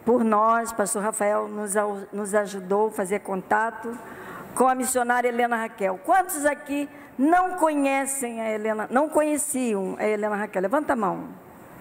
por nós. Pastor Rafael nos ajudou a fazer contato com a missionária Helena Raquel. Quantos aqui não conhecem a Helena, não conheciam a Helena Raquel? Levanta a mão.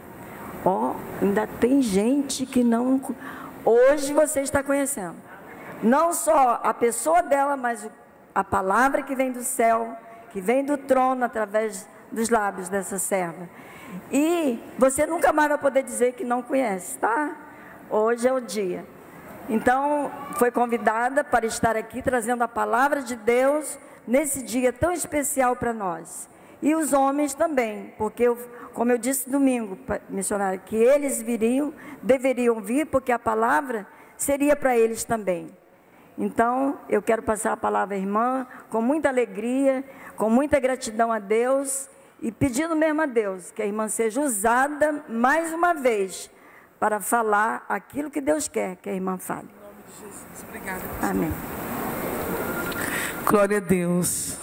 Ainda tem gente que não... Hoje você está conhecendo. Não só a pessoa dela, mas a palavra que vem do céu, que vem do trono através dos lábios dessa serva. E você nunca mais vai poder dizer que não conhece, tá? Hoje é o dia. Então, foi convidada para estar aqui trazendo a palavra de Deus nesse dia tão especial para nós. E os homens também, porque, como eu disse domingo, missionário, que eles deveriam vir, porque a palavra seria para eles também. Então, eu quero passar a palavra à irmã, com muita alegria, com muita gratidão a Deus, e pedindo mesmo a Deus que a irmã seja usada mais uma vez para falar aquilo que Deus quer que a irmã fale. Em nome de Jesus. Obrigada. Amém. Glória a Deus.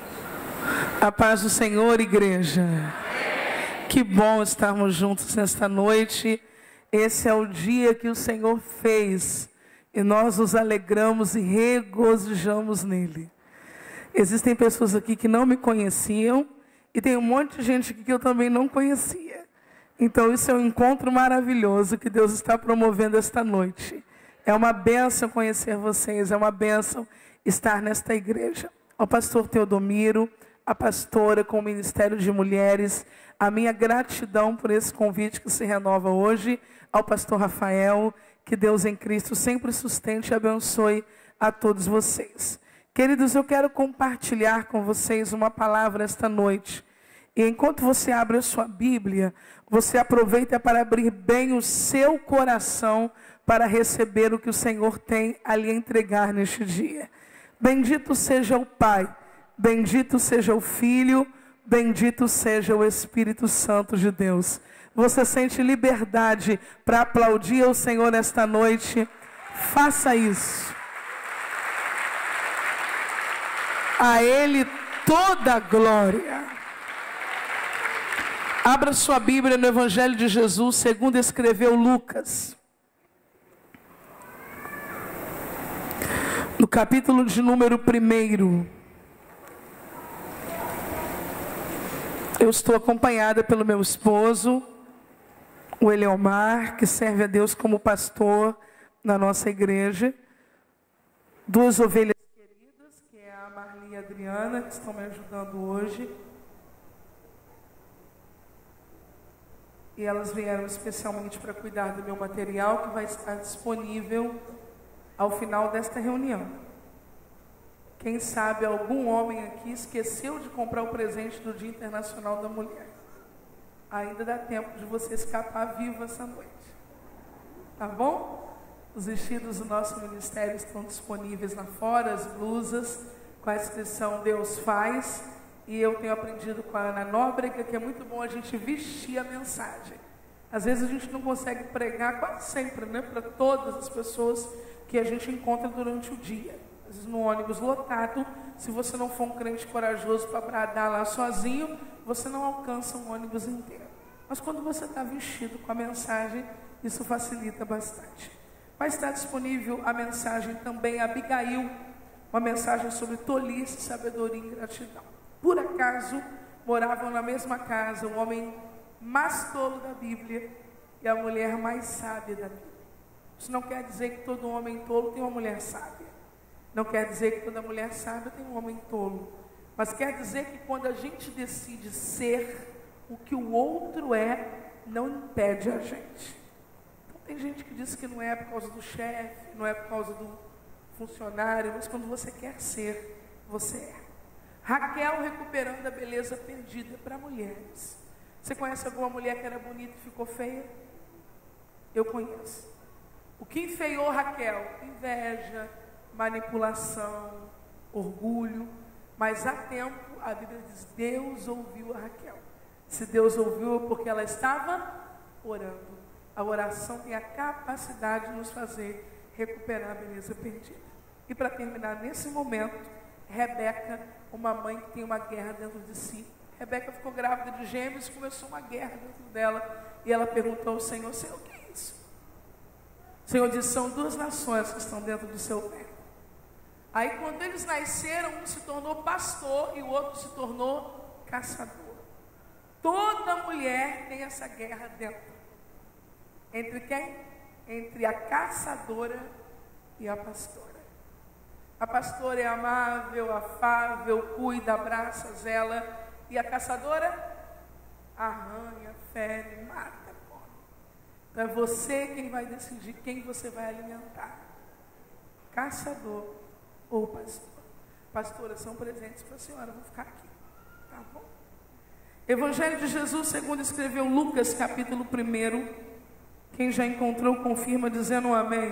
A paz do Senhor, igreja. Que bom estarmos juntos nesta noite. Esse é o dia que o Senhor fez e nós nos alegramos e regozijamos nele. Existem pessoas aqui que não me conheciam e tem um monte de gente aqui que eu também não conhecia. Então isso é um encontro maravilhoso que Deus está promovendo esta noite. É uma bênção conhecer vocês, é uma bênção estar nesta igreja. Ao pastor Teodomiro, a pastora com o Ministério de Mulheres, a minha gratidão por esse convite que se renova hoje, ao pastor Rafael, que Deus em Cristo sempre sustente e abençoe a todos vocês. Queridos, eu quero compartilhar com vocês uma palavra esta noite. E enquanto você abre a sua Bíblia, você aproveita para abrir bem o seu coração para receber o que o Senhor tem a lhe entregar neste dia. Bendito seja o Pai, bendito seja o Filho, bendito seja o Espírito Santo de Deus. Você sente liberdade para aplaudir ao Senhor nesta noite? Faça isso. A Ele toda a glória. Abra sua Bíblia no Evangelho de Jesus, segundo escreveu Lucas. No capítulo de número 1. Eu estou acompanhada pelo meu esposo, o Eleomar, que serve a Deus como pastor na nossa igreja. 2 ovelhas queridas, que é a Marli e a Adriana, que estão me ajudando hoje. E elas vieram especialmente para cuidar do meu material, que vai estar disponível ao final desta reunião. Quem sabe algum homem aqui esqueceu de comprar o presente do Dia Internacional da Mulher. Ainda dá tempo de você escapar vivo essa noite. Tá bom? Os vestidos do nosso ministério estão disponíveis lá fora, as blusas, com a inscrição Deus faz. E eu tenho aprendido com a Ana Nóbrega que é muito bom a gente vestir a mensagem. Às vezes a gente não consegue pregar, quase sempre, né, para todas as pessoas que a gente encontra durante o dia. Às vezes no ônibus lotado, se você não for um crente corajoso para bradar lá sozinho, você não alcança um ônibus inteiro. Mas quando você está vestido com a mensagem, isso facilita bastante. Vai estar disponível a mensagem também Abigail, uma mensagem sobre tolice, sabedoria e gratidão. Por acaso, moravam na mesma casa o homem mais tolo da Bíblia e a mulher mais sábia da Bíblia. Isso não quer dizer que todo homem tolo tem uma mulher sábia. Não quer dizer que toda mulher sábia tem um homem tolo. Mas quer dizer que quando a gente decide ser o que o outro é, não impede a gente. Então, tem gente que diz que não é por causa do chefe, não é por causa do funcionário, mas quando você quer ser, você é. Raquel recuperando a beleza perdida para mulheres. Você conhece alguma mulher que era bonita e ficou feia? Eu conheço. O que enfeiou Raquel? Inveja, manipulação, orgulho. Mas há tempo, a Bíblia diz, Deus ouviu a Raquel. Se Deus ouviu é porque ela estava orando. A oração tem a capacidade de nos fazer recuperar a beleza perdida. E para terminar nesse momento, Rebeca, uma mãe que tem uma guerra dentro de si. Rebeca ficou grávida de gêmeos e começou uma guerra dentro dela. E ela perguntou ao Senhor, Senhor, o que é isso? Senhor disse, são duas nações que estão dentro do seu pé. Aí quando eles nasceram, um se tornou pastor e o outro se tornou caçador. Toda mulher tem essa guerra dentro. Entre quem? Entre a caçadora e a pastora. A pastora é amável, afável, cuida, abraça, zela. E a caçadora arranha, fere, mata, come. Então é você quem vai decidir quem você vai alimentar. Caçador ou pastor. Pastoras são presentes para a senhora, vou ficar aqui. Tá bom? Evangelho de Jesus, segundo escreveu Lucas, capítulo 1. Quem já encontrou, confirma dizendo um amém.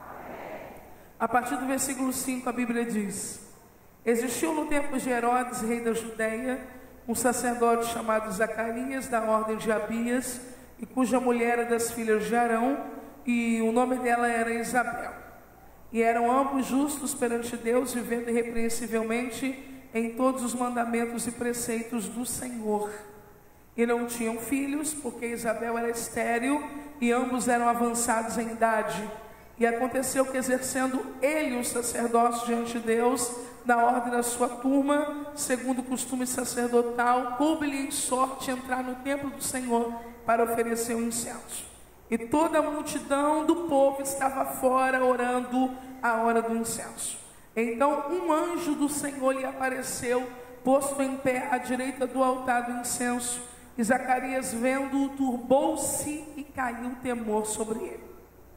A partir do versículo 5, a Bíblia diz: existiu no tempo de Herodes, rei da Judeia, um sacerdote chamado Zacarias, da ordem de Abias, e cuja mulher era das filhas de Arão, e o nome dela era Isabel. E eram ambos justos perante Deus, vivendo irrepreensivelmente em todos os mandamentos e preceitos do Senhor. E não tinham filhos, porque Isabel era estéril, e ambos eram avançados em idade. E aconteceu que, exercendo ele o sacerdócio diante de Deus, na ordem da sua turma, segundo o costume sacerdotal, coube-lhe em sorte entrar no templo do Senhor para oferecer um incenso. E toda a multidão do povo estava fora orando a hora do incenso. Então um anjo do Senhor lhe apareceu, posto em pé à direita do altar do incenso. E Zacarias, vendo-o, turbou-se e caiu temor sobre ele.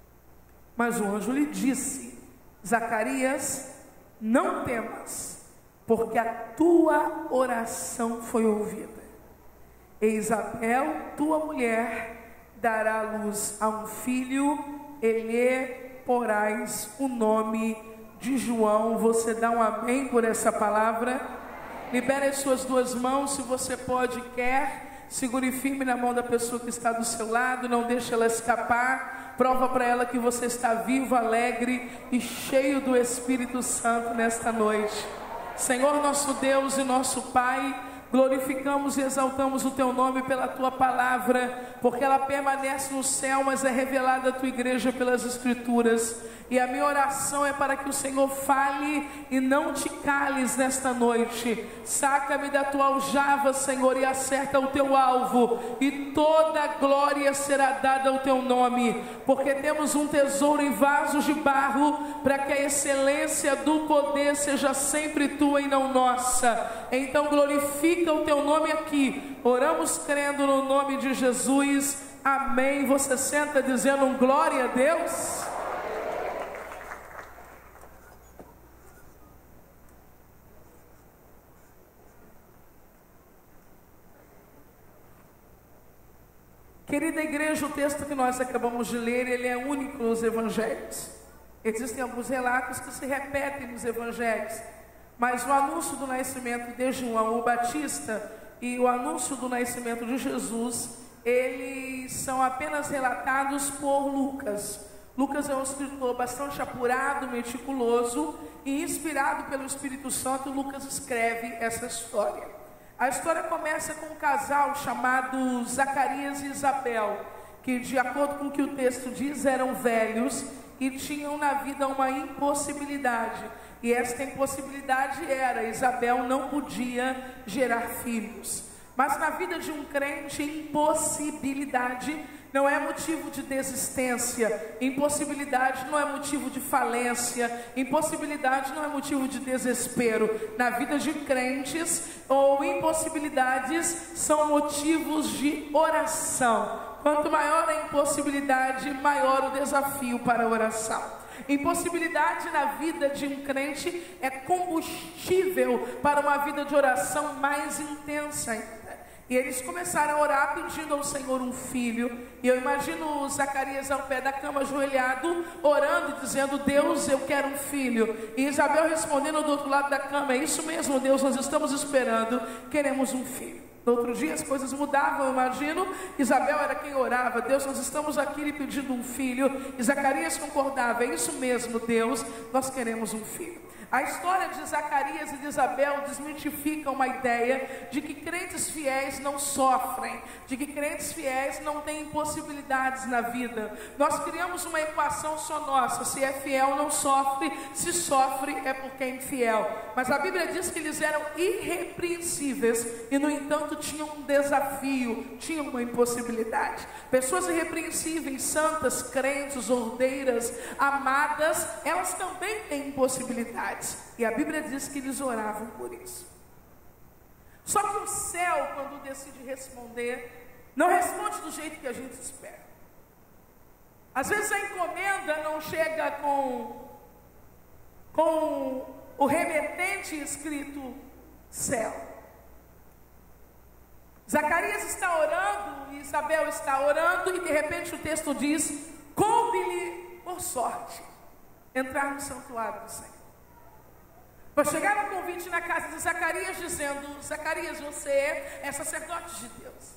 Mas o anjo lhe disse: Zacarias, não temas, porque a tua oração foi ouvida. E Isabel, tua mulher, dará à luz a um filho, e lhe porás o nome de João. Você dá um amém por essa palavra? Libere as suas duas mãos, se você pode e quer. Segure firme na mão da pessoa que está do seu lado, não deixe ela escapar. Prova para ela que você está vivo, alegre e cheio do Espírito Santo nesta noite. Senhor nosso Deus e nosso Pai, glorificamos e exaltamos o Teu nome pela Tua palavra, porque ela permanece no céu, mas é revelada à Tua igreja pelas Escrituras. E a minha oração é para que o Senhor fale e não te cales nesta noite. Saca-me da tua aljava, Senhor, e acerta o teu alvo, e toda glória será dada ao teu nome, porque temos um tesouro em vasos de barro, para que a excelência do poder seja sempre tua e não nossa. Então glorifica o teu nome aqui. Oramos crendo no nome de Jesus. Amém. Você senta dizendo um glória a Deus. Querida igreja, o texto que nós acabamos de ler, ele é único nos evangelhos. Existem alguns relatos que se repetem nos evangelhos, mas o anúncio do nascimento de João o Batista e o anúncio do nascimento de Jesus, eles são apenas relatados por Lucas. Lucas é um escritor bastante apurado, meticuloso e inspirado pelo Espírito Santo. Lucas escreve essa história. A história começa com um casal chamado Zacarias e Isabel, que, de acordo com o que o texto diz, eram velhos e tinham na vida uma impossibilidade. E esta impossibilidade era: Isabel não podia gerar filhos. Mas na vida de um crente, impossibilidade não é motivo de desistência, impossibilidade não é motivo de falência, impossibilidade não é motivo de desespero. Na vida de crentes, ou impossibilidades são motivos de oração. Quanto maior a impossibilidade, maior o desafio para a oração. Impossibilidade na vida de um crente é combustível para uma vida de oração mais intensa ainda. E eles começaram a orar pedindo ao Senhor um filho. E eu imagino Zacarias ao pé da cama, ajoelhado, orando e dizendo: Deus, eu quero um filho. E Isabel respondendo do outro lado da cama: é isso mesmo, Deus, nós estamos esperando, queremos um filho. No outro dia as coisas mudavam, eu imagino. Isabel era quem orava: Deus, nós estamos aqui lhe pedindo um filho. E Zacarias concordava: é isso mesmo, Deus, nós queremos um filho. A história de Zacarias e de Isabel desmitifica uma ideia de que crentes fiéis não sofrem, de que crentes fiéis não têm impossibilidades na vida. Nós criamos uma equação só nossa: se é fiel não sofre, se sofre é porque é infiel. Mas a Bíblia diz que eles eram irrepreensíveis e, no entanto, tinham um desafio, tinham uma impossibilidade. Pessoas irrepreensíveis, santas, crentes, ordeiras, amadas, elas também têm impossibilidades. E a Bíblia diz que eles oravam por isso. Só que o céu, quando decide responder, não responde do jeito que a gente espera. Às vezes a encomenda não chega com o remetente escrito céu. Zacarias está orando, e Isabel está orando, e de repente o texto diz: coube-lhe por sorte entrar no santuário do Senhor. Vai chegar um convite na casa de Zacarias dizendo: Zacarias, você é sacerdote de Deus.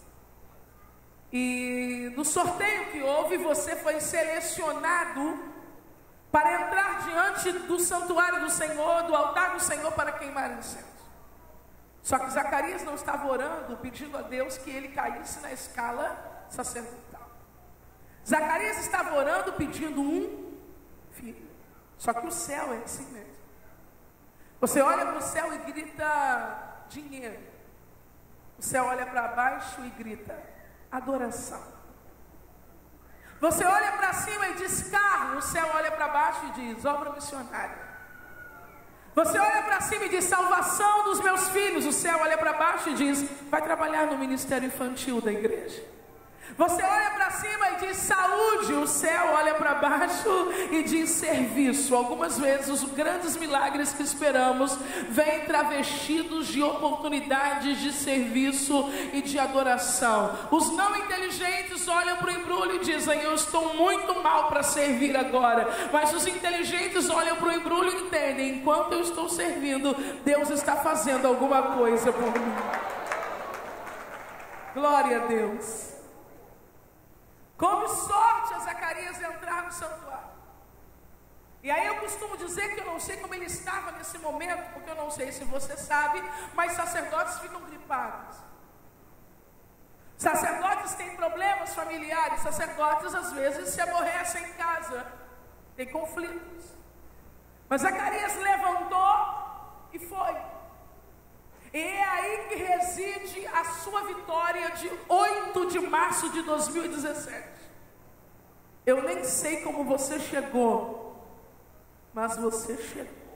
E no sorteio que houve, você foi selecionado para entrar diante do santuário do Senhor, do altar do Senhor, para queimar incenso. Só que Zacarias não estava orando, pedindo a Deus que ele caísse na escala sacerdotal. Zacarias estava orando, pedindo um filho. Só que o céu é assim mesmo. Você olha para o céu e grita dinheiro. O céu olha para baixo e grita adoração. Você olha para cima e diz carro. O céu olha para baixo e diz obra missionária. Você olha para cima e diz salvação dos meus filhos. O céu olha para baixo e diz vai trabalhar no ministério infantil da igreja. Você olha para cima e diz saúde, o céu olha para baixo e diz serviço. Algumas vezes os grandes milagres que esperamos vêm travestidos de oportunidades de serviço e de adoração. Os não inteligentes olham para o embrulho e dizem eu estou muito mal para servir agora. Mas os inteligentes olham para o embrulho e entendem: enquanto eu estou servindo, Deus está fazendo alguma coisa por mim. Glória a Deus. Como sorte a Zacarias entrar no santuário. E aí eu costumo dizer que eu não sei como ele estava nesse momento, porque eu não sei se você sabe, mas sacerdotes ficam gripados. Sacerdotes têm problemas familiares, sacerdotes às vezes se aborrecem em casa, tem conflitos. Mas Zacarias levantou e foi. E é aí que reside a sua vitória de 8 de março de 2017. Eu nem sei como você chegou, mas você chegou.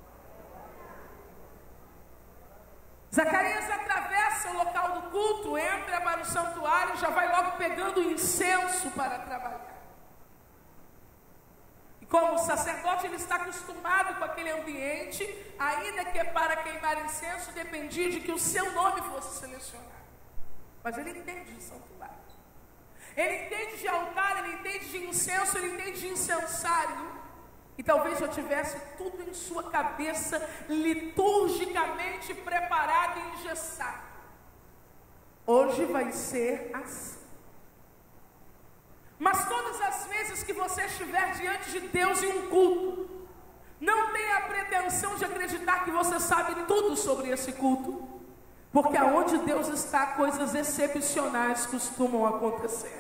Zacarias atravessa o local do culto, entra para o santuário e já vai logo pegando incenso para trabalhar. Como sacerdote, ele está acostumado com aquele ambiente, ainda que para queimar incenso dependia de que o seu nome fosse selecionado. Mas ele entende de santuário, ele entende de altar, ele entende de incenso, ele entende de incensário. E talvez eu tivesse tudo em sua cabeça, liturgicamente preparado e engessado. Hoje vai ser assim. Mas todas as vezes que você estiver diante de Deus em um culto, não tenha a pretensão de acreditar que você sabe tudo sobre esse culto, porque aonde Deus está, coisas excepcionais costumam acontecer.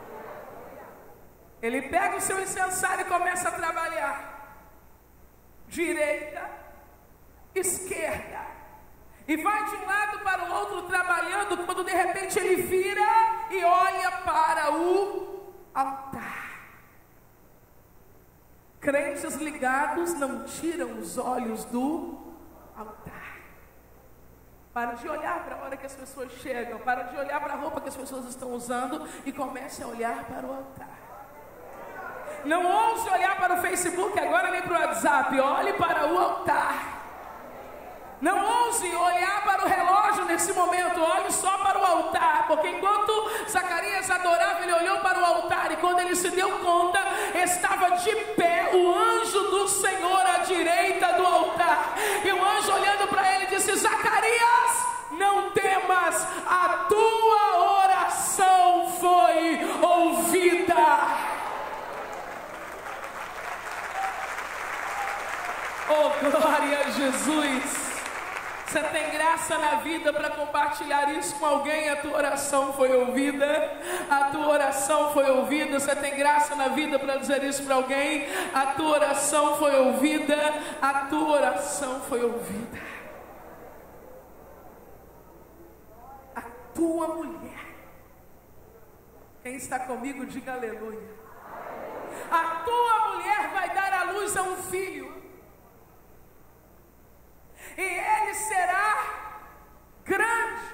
Ele pega o seu incensário e começa a trabalhar, direita, esquerda, e vai de um lado para o outro trabalhando, quando de repente ele vira e olha para o altar. Crentes ligados não tiram os olhos do altar. Para de olhar para a hora que as pessoas chegam, para de olhar para a roupa que as pessoas estão usando e comece a olhar para o altar. Não ouse olhar para o Facebook agora nem para o WhatsApp, olhe para o altar. Não ouse olhar para o relógio nesse momento, olhe só para o altar, porque enquanto Zacarias adorava, ele olhou para o altar e quando ele se deu conta, estava de pé o anjo do Senhor à direita do altar. E o anjo olhando para ele disse: Zacarias, não temas, a Oh, glória a Jesus. Você tem graça na vida para compartilhar isso com alguém. A tua oração foi ouvida. A tua oração foi ouvida. Você tem graça na vida para dizer isso para alguém. A tua oração foi ouvida. A tua oração foi ouvida. A tua mulher. Quem está comigo, diga aleluia. A tua mulher vai dar à luz a um filho. E ele será grande.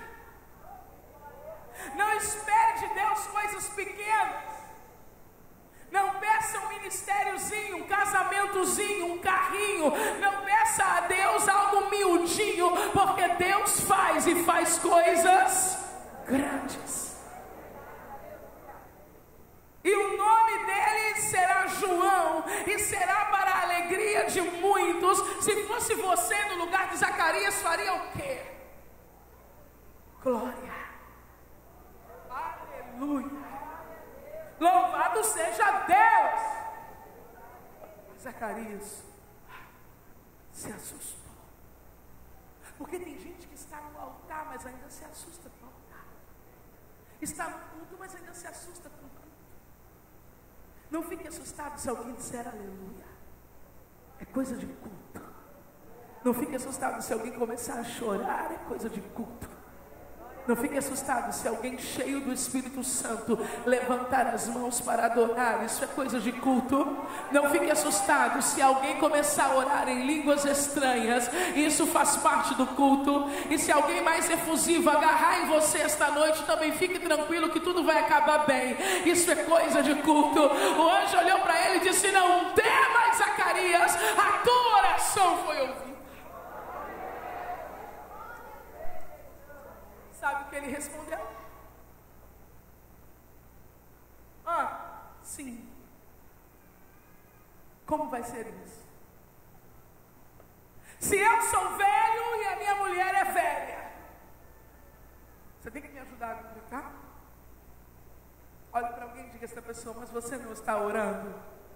Não espere de Deus coisas pequenas. Não peça um ministériozinho, um casamentozinho, um carrinho. Não peça a Deus algo miudinho, porque Deus faz e faz coisas grandes. E o nome dele será João, e será para a alegria de muitos. Se fosse você no lugar de Zacarias, faria o quê? Glória. Aleluia. Louvado seja Deus. Zacarias se assustou. Porque tem gente que está no altar, mas ainda se assusta com o altar. Está no culto, mas ainda se assusta com o culto. Não fique assustado se alguém disser aleluia. É coisa de culto. Não fique assustado se alguém começar a chorar. É coisa de culto. Não fique assustado se alguém cheio do Espírito Santo levantar as mãos para adorar. Isso é coisa de culto. Não fique assustado se alguém começar a orar em línguas estranhas. Isso faz parte do culto. E se alguém mais efusivo agarrar em você esta noite, também fique tranquilo que tudo vai acabar bem. Isso é coisa de culto. O anjo olhou para ele e disse: não temas, Zacarias, a tua oração foi ouvida. Sabe o que ele respondeu? Sim. Como vai ser isso? Se eu sou velho e a minha mulher é velha, você tem que me ajudar a completar? Olhe para alguém e diga a essa pessoa: mas você não está orando?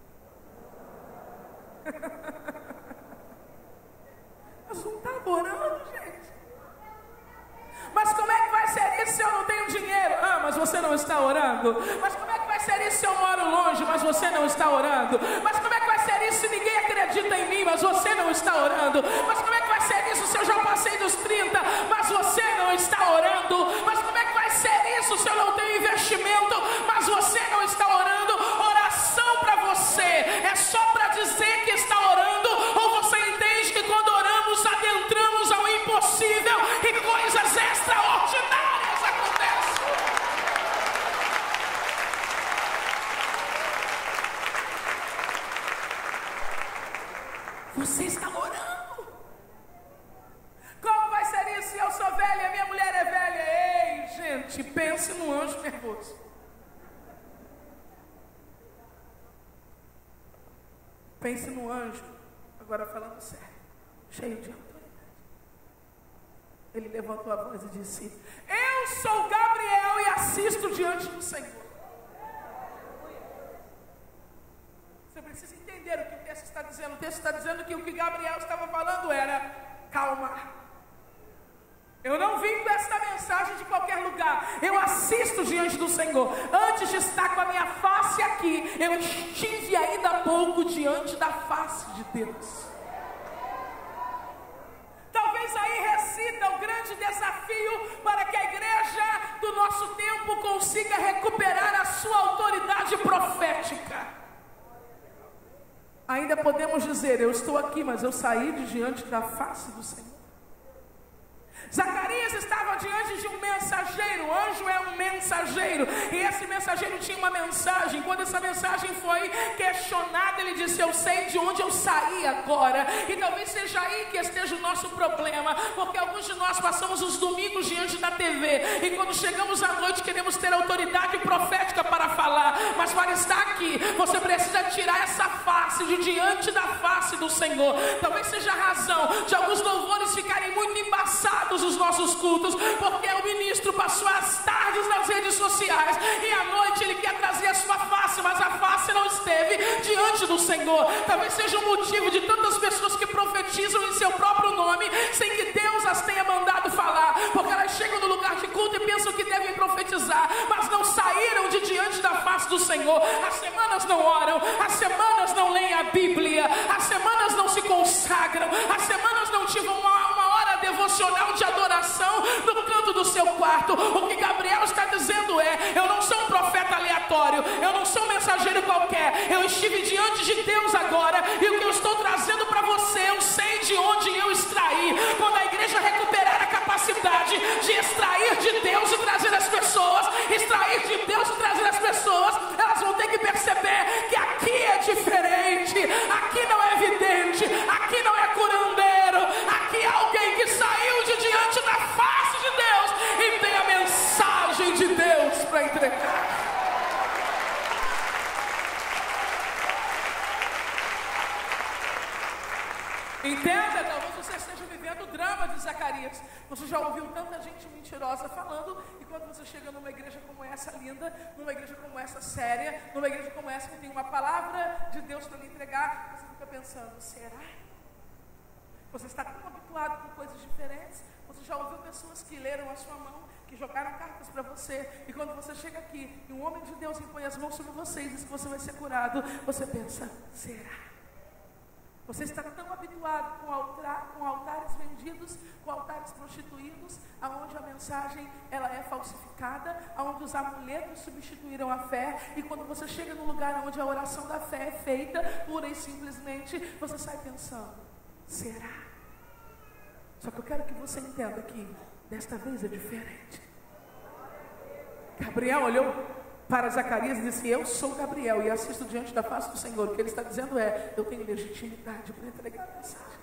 Mas não está orando, gente. Mas como é que vai ser isso se eu não tenho dinheiro? Mas você não está orando. Mas como é que vai ser isso se eu moro longe, mas você não está orando? Mas como é que vai ser isso se ninguém acredita em mim, mas você não está orando? Mas como é que vai ser isso se eu já passei dos 30, mas você não está orando? Mas como é que vai ser isso se eu não tenho investimento, mas você não está orando? Oração para você é só para dizer que está orando, ou você entende que quando oramos adentramos ao impossível e coisas extraordinárias acontecem? Você está orando? Como vai ser isso se eu sou velha e a minha mulher é velha? Ei, gente, pense no anjo nervoso. Pense no anjo, agora falando sério, cheio de autoridade. Ele levantou a voz e disse: eu sou Gabriel e assisto diante do Senhor. Você precisa entender o que o texto está dizendo. O texto está dizendo que o que Gabriel estava falando era: calma. Eu não vim com esta mensagem de qualquer lugar. Eu assisto diante do Senhor. Antes de estar com a minha face aqui, eu estive ainda há pouco diante da face de Deus. Talvez aí resida o grande desafio para que a igreja do nosso tempo consiga recuperar a sua autoridade profética. Ainda podemos dizer: eu estou aqui, mas eu saí de diante da face do Senhor. Zacarias estava diante de um mensageiro. O anjo é um mensageiro, e esse mensageiro tinha uma mensagem. Quando essa mensagem foi questionada, ele disse: eu sei de onde eu saí agora. E talvez seja aí que esteja o nosso problema, porque alguns de nós passamos os domingos diante da TV, e quando chegamos à noite queremos ter autoridade profética para falar. Mas para estar aqui, você precisa tirar essa face de diante da face do Senhor. Talvez seja a razão de alguns louvores ficarem muito embaçados os nossos cultos, porque o ministro passou as tardes nas redes sociais, e à noite ele quer trazer a sua face, mas a face não esteve diante diante do Senhor. Talvez seja o motivo de tantas pessoas que profetizam em seu próprio nome, sem que Deus as tenha mandado falar, porque elas chegam no lugar de culto e pensam que devem profetizar, mas não saíram de diante da face do Senhor. As semanas não oram, as semanas não leem a Bíblia, as semanas não se consagram, as semanas não tiveram uma hora devocional de adoração no canto do seu quarto. O que Gabriel está dizendo é: eu não sou um profeta aleatório, eu não sou um mensageiro qualquer, eu estive diante de Deus agora, e o que eu estou trazendo para você, eu sei de onde eu extraí. Quando a igreja recuperar a capacidade de extrair de Deus e trazer as pessoas, extrair de Deus e trazer as pessoas, elas vão ter que perceber que aqui é diferente, aqui não é vidente, aqui não é curandeiro, aqui é alguém que saiu de diante da face de Deus e tem a mensagem de Deus para entregar. Entenda, talvez você esteja vivendo o drama de Zacarias. Você já ouviu tanta gente mentirosa falando, e quando você chega numa igreja como essa linda, numa igreja como essa séria, numa igreja como essa que tem uma palavra de Deus para lhe entregar, você fica pensando: será? Você está tão habituado com coisas diferentes. Você já ouviu pessoas que leram a sua mão, que jogaram cartas para você, e quando você chega aqui e um homem de Deus impõe as mãos sobre você e diz que você vai ser curado, você pensa: será? Você está tão habituado com altares vendidos, com altares prostituídos, aonde a mensagem ela é falsificada, aonde os amuletos substituíram a fé, e quando você chega num lugar onde a oração da fé é feita, pura e simplesmente, você sai pensando: será? Só que eu quero que você entenda que desta vez é diferente. Gabriel olhou para Zacarias e disse: eu sou Gabriel e assisto diante da face do Senhor. O que ele está dizendo é: eu tenho legitimidade para entregar a mensagem.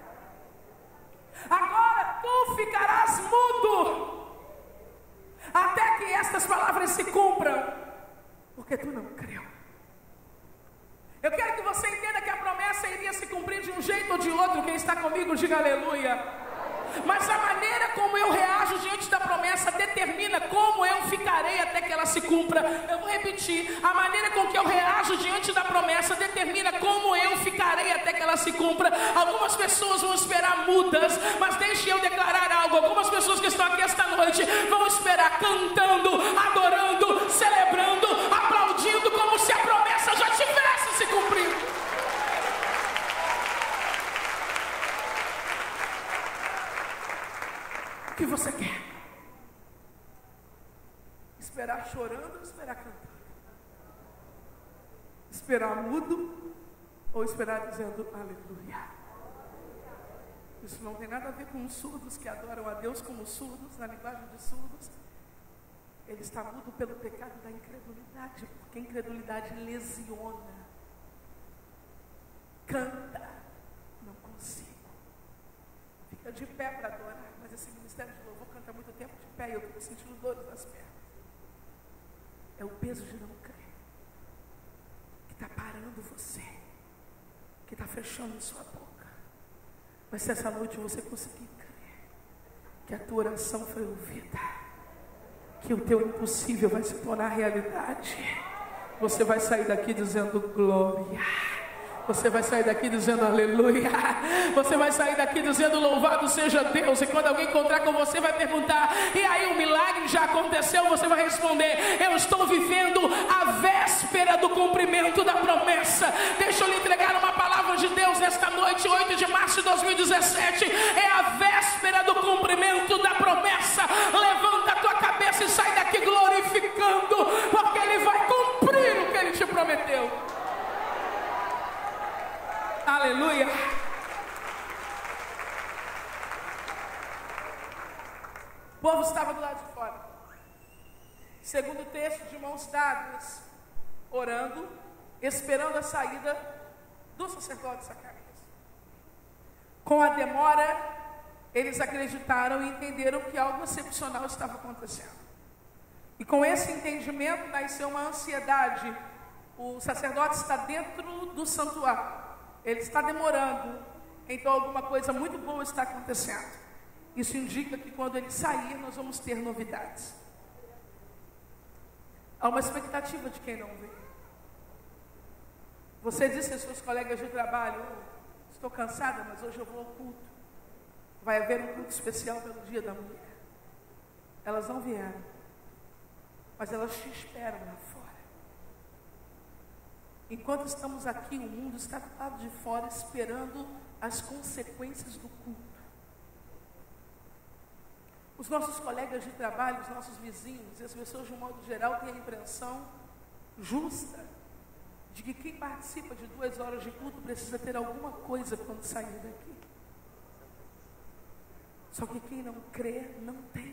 Agora tu ficarás mudo até que estas palavras se cumpram, porque tu não creu. Eu quero que você entenda que a promessa iria se cumprir de um jeito ou de outro. Quem está comigo, diga aleluia. Mas a maneira como eu reajo diante da promessa determina como eu ficarei até que ela se cumpra. Eu vou repetir: a maneira com que eu reajo diante da promessa determina como eu ficarei até que ela se cumpra. Algumas pessoas vão esperar mudas, mas deixe eu declarar algo: algumas pessoas que estão aqui esta noite vão esperar cantando, adorando, celebrando, aplaudindo, como se a promessa já tivesse se cumprido. O que você quer? Esperar chorando ou esperar cantando? Esperar mudo ou esperar dizendo aleluia? Isso não tem nada a ver com os surdos que adoram a Deus como surdos, na linguagem de surdos. Ele está mudo pelo pecado da incredulidade, porque a incredulidade lesiona. Canta, não consigo. Fica de pé para adorar, mas esse ministério de louvor canta muito tempo de pé e eu estou sentindo dores nas pernas. É o peso de não crer que está parando você, que está fechando sua boca. Mas se essa noite você conseguir crer que a tua oração foi ouvida, que o teu impossível vai se tornar realidade, você vai sair daqui dizendo glória. Você vai sair daqui dizendo aleluia. Você vai sair daqui dizendo louvado seja Deus. E quando alguém encontrar com você vai perguntar: e aí, o milagre já aconteceu? Você vai responder: eu estou vivendo a véspera do cumprimento da promessa. Deixa eu lhe entregar uma palavra de Deus nesta noite, 8 de março de 2017. É a véspera do cumprimento da promessa. Levanta a tua cabeça e sai daqui glorificando, porque Ele vai cumprir o que Ele te prometeu. Aleluia. O povo estava do lado de fora, segundo o texto, de mãos dadas, orando, esperando a saída do sacerdote Zacarias. Com a demora, eles acreditaram e entenderam que algo excepcional estava acontecendo. E com esse entendimento nasceu uma ansiedade. O sacerdote está dentro do santuário, ele está demorando, então alguma coisa muito boa está acontecendo. Isso indica que quando ele sair, nós vamos ter novidades. Há uma expectativa de quem não vê. Você disse aos seus colegas de trabalho: estou cansada, mas hoje eu vou ao culto. Vai haver um culto especial pelo Dia da Mulher. Elas não vieram, mas elas te esperam lá fora. Enquanto estamos aqui, o mundo está do lado de fora esperando as consequências do culto. Os nossos colegas de trabalho, os nossos vizinhos e as pessoas de um modo geral têm a impressão justa de que quem participa de 2 horas de culto precisa ter alguma coisa quando sair daqui. Só que quem não crê, não tem.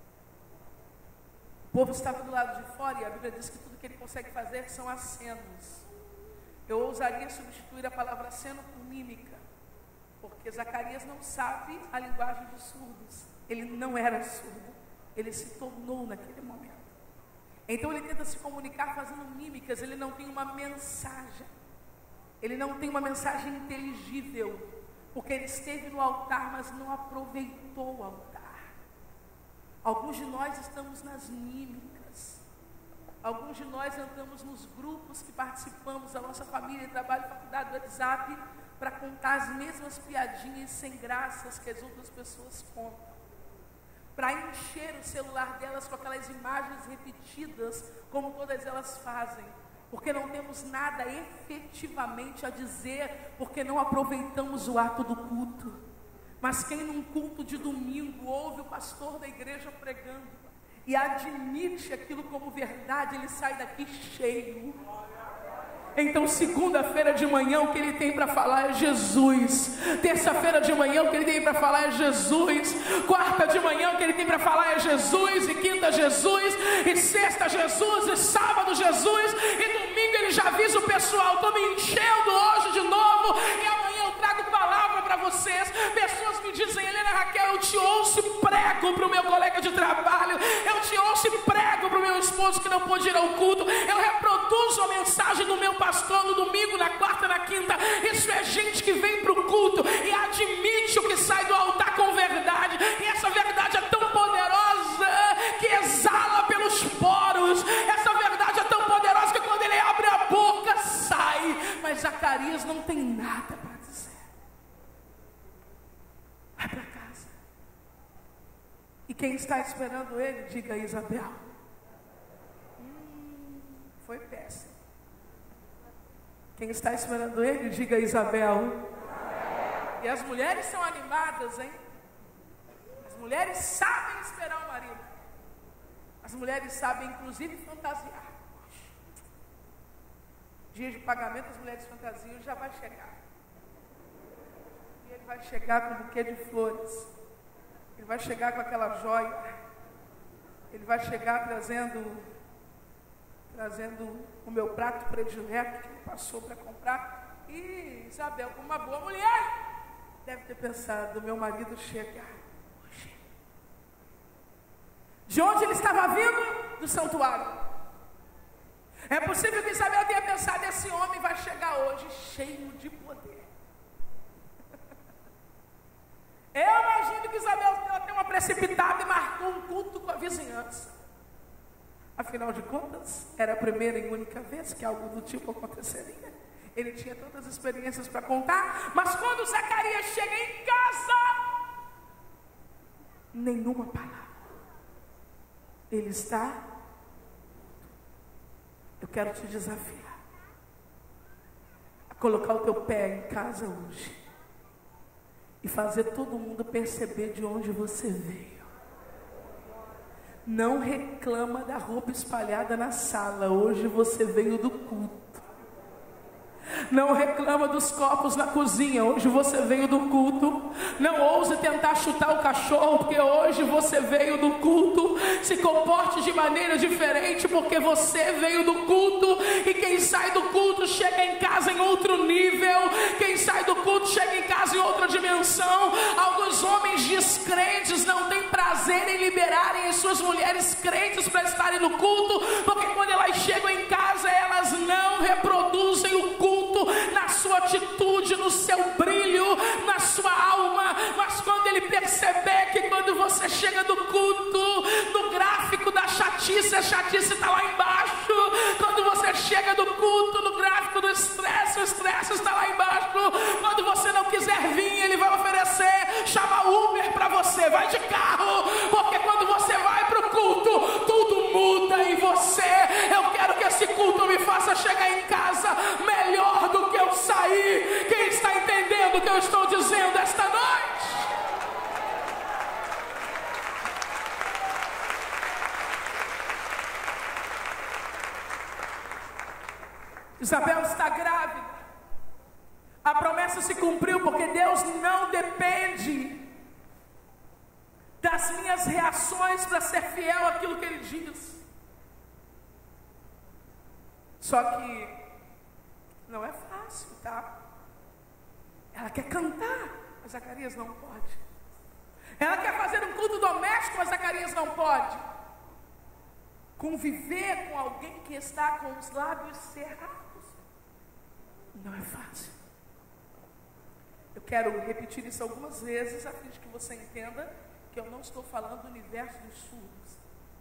O povo estava do lado de fora e a Bíblia diz que tudo que ele consegue fazer são acenos. Eu ousaria substituir a palavra aceno por mímica, porque Zacarias não sabe a linguagem dos surdos. Ele não era surdo, ele se tornou naquele momento. Então ele tenta se comunicar fazendo mímicas, ele não tem uma mensagem. Ele não tem uma mensagem inteligível, porque ele esteve no altar, mas não aproveitou o altar. Alguns de nós estamos nas mímicas. Alguns de nós entramos nos grupos que participamos da nossa família, trabalho, faculdade, do WhatsApp, para contar as mesmas piadinhas sem graças que as outras pessoas contam. Para encher o celular delas com aquelas imagens repetidas, como todas elas fazem. Porque não temos nada efetivamente a dizer, porque não aproveitamos o ato do culto. Mas quem num culto de domingo ouve o pastor da igreja pregando e admite aquilo como verdade, ele sai daqui cheio. Então segunda-feira de manhã o que ele tem para falar é Jesus. Terça-feira de manhã o que ele tem para falar é Jesus. Quarta de manhã o que ele tem para falar é Jesus. E quinta Jesus. E sexta Jesus. E sábado Jesus. E domingo ele já avisa o pessoal: estou me enchendo hoje de novo, e amanhã eu trago palavra para vocês. Pessoas me dizem: Helena Raquel, eu te ouço e prego para o meu colega de trabalho, eu te ouço e prego para o meu esposo que não pôde ir ao culto, eu reproduzo a mensagem do meu pastor no domingo, na quarta, na quinta. Isso é gente que vem para o culto e admite o que sai do altar com verdade, e essa verdade é tão poderosa que exala pelos poros. Essa verdade é tão poderosa que quando ele abre a boca sai. Mas Zacarias não tem nada para dizer. Vai para casa. E quem está esperando ele, diga: Isabel. Foi péssimo. Quem está esperando ele, diga: Isabel. E as mulheres são animadas, hein? As mulheres sabem esperar o marido. As mulheres sabem, inclusive, fantasiar. Dia de pagamento, as mulheres fantasiam, já vai chegar. E ele vai chegar com um buquê de flores. Ele vai chegar com aquela joia. Ele vai chegar trazendo o meu prato predileto que ele passou para comprar. E Isabel, como uma boa mulher, deve ter pensado: meu marido chega hoje. De onde ele estava vindo? Do santuário. É possível que Isabel tenha pensado: esse homem vai chegar hoje cheio de poder. Eu imagino que Isabel deu uma precipitada e marcou um culto com a vizinhança. Afinal de contas, era a primeira e única vez que algo do tipo aconteceria. Ele tinha tantas experiências para contar, mas quando Zacarias chega em casa, nenhuma palavra. Ele está... Eu quero te desafiar a colocar o teu pé em casa hoje e fazer todo mundo perceber de onde você veio. Não reclama da roupa espalhada na sala. Hoje você veio do culto. Não reclama dos copos na cozinha. Hoje você veio do culto. Não ouse tentar chutar o cachorro, porque hoje você veio do culto. Se comporte de maneira diferente, porque você veio do culto. E quem sai do culto chega em casa em outro nível. Quem sai do culto chega em casa em outra dimensão. Alguns homens descrentes não têm prazer em liberarem as suas mulheres crentes para estarem no culto, porque quando elas chegam em casa, elas não reproduzem o culto na sua atitude, no seu brilho, na sua alma. Mas quando ele perceber que quando você chega do culto, no gráfico da chatice, a chatice está lá embaixo. Quando você chega do culto, no gráfico do estresse, o está lá embaixo. Quando você não quiser vir, ele vai oferecer, chama Uber para você, vai de carro, porque quando você vai para o culto, tudo muda em você. Eu quero que esse culto me faça chegar em casa melhor do que eu saí. Quem está entendendo o que eu estou dizendo esta noite? Isabel está grávida. A promessa se cumpriu porque Deus não depende das minhas reações para ser fiel àquilo que Ele diz. Só que não é fácil, tá? Ela quer cantar, mas Zacarias não pode. Ela quer fazer um culto doméstico, mas Zacarias não pode. Conviver com alguém que está com os lábios cerrados não é fácil. Eu quero repetir isso algumas vezes, a fim de que você entenda que eu não estou falando do universo dos surdos.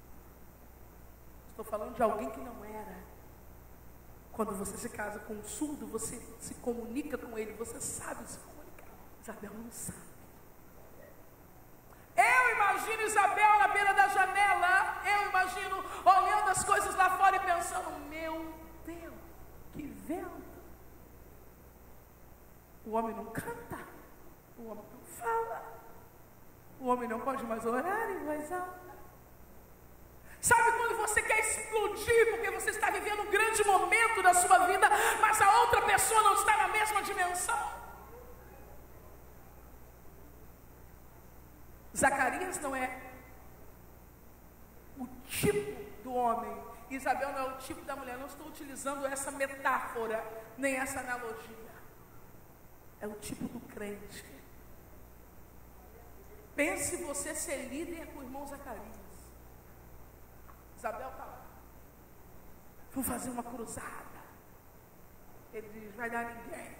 Estou falando de alguém que não era. Quando você se casa com um surdo, você se comunica com ele, você sabe se comunicar. Isabel não sabe. Eu imagino Isabel na beira da janela, eu imagino olhando as coisas lá fora e pensando, meu Deus, que vento. O homem não canta, o homem não fala, o homem não pode mais orar em voz alta. Sabe quando você quer explodir porque você está vivendo um grande momento da sua vida, mas a outra pessoa não está na mesma dimensão? Zacarias não é o tipo do homem, Isabel não é o tipo da mulher. Não estou utilizando essa metáfora, nem essa analogia. É o tipo do crente. Pense você ser líder com o irmão Zacarias. Isabel está lá. Vamos fazer uma cruzada. Ele diz, vai dar ninguém.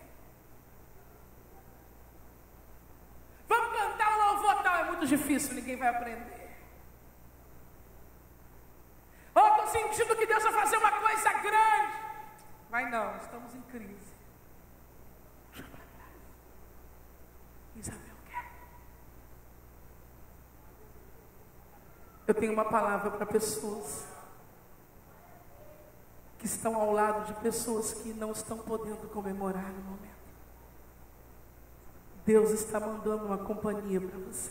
Vamos cantar um louvor tal. É muito difícil, ninguém vai aprender. Estou sentindo que Deus vai fazer uma coisa grande. Vai não, estamos em crise. Isabel quer. Eu tenho uma palavra para pessoas que estão ao lado de pessoas que não estão podendo comemorar no momento. Deus está mandando uma companhia para você.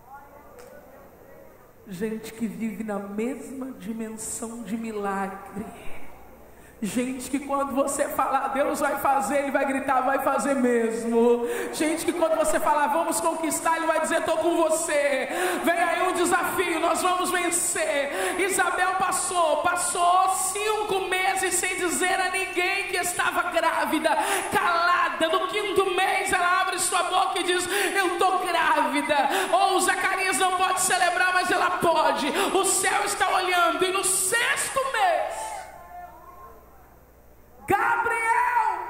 Gente que vive na mesma dimensão de milagre. Gente que quando você falar, Deus vai fazer, Ele vai gritar, vai fazer mesmo. Gente que quando você falar, vamos conquistar, Ele vai dizer, estou com você. Vem aí um desafio, nós vamos vencer. Isabel passou 5 meses sem dizer a ninguém que estava grávida, calada. No 5º mês ela abre sua boca e diz, eu estou grávida. Ou Zacarias não pode celebrar, mas ela pode. O céu está olhando e no 6º mês, Gabriel,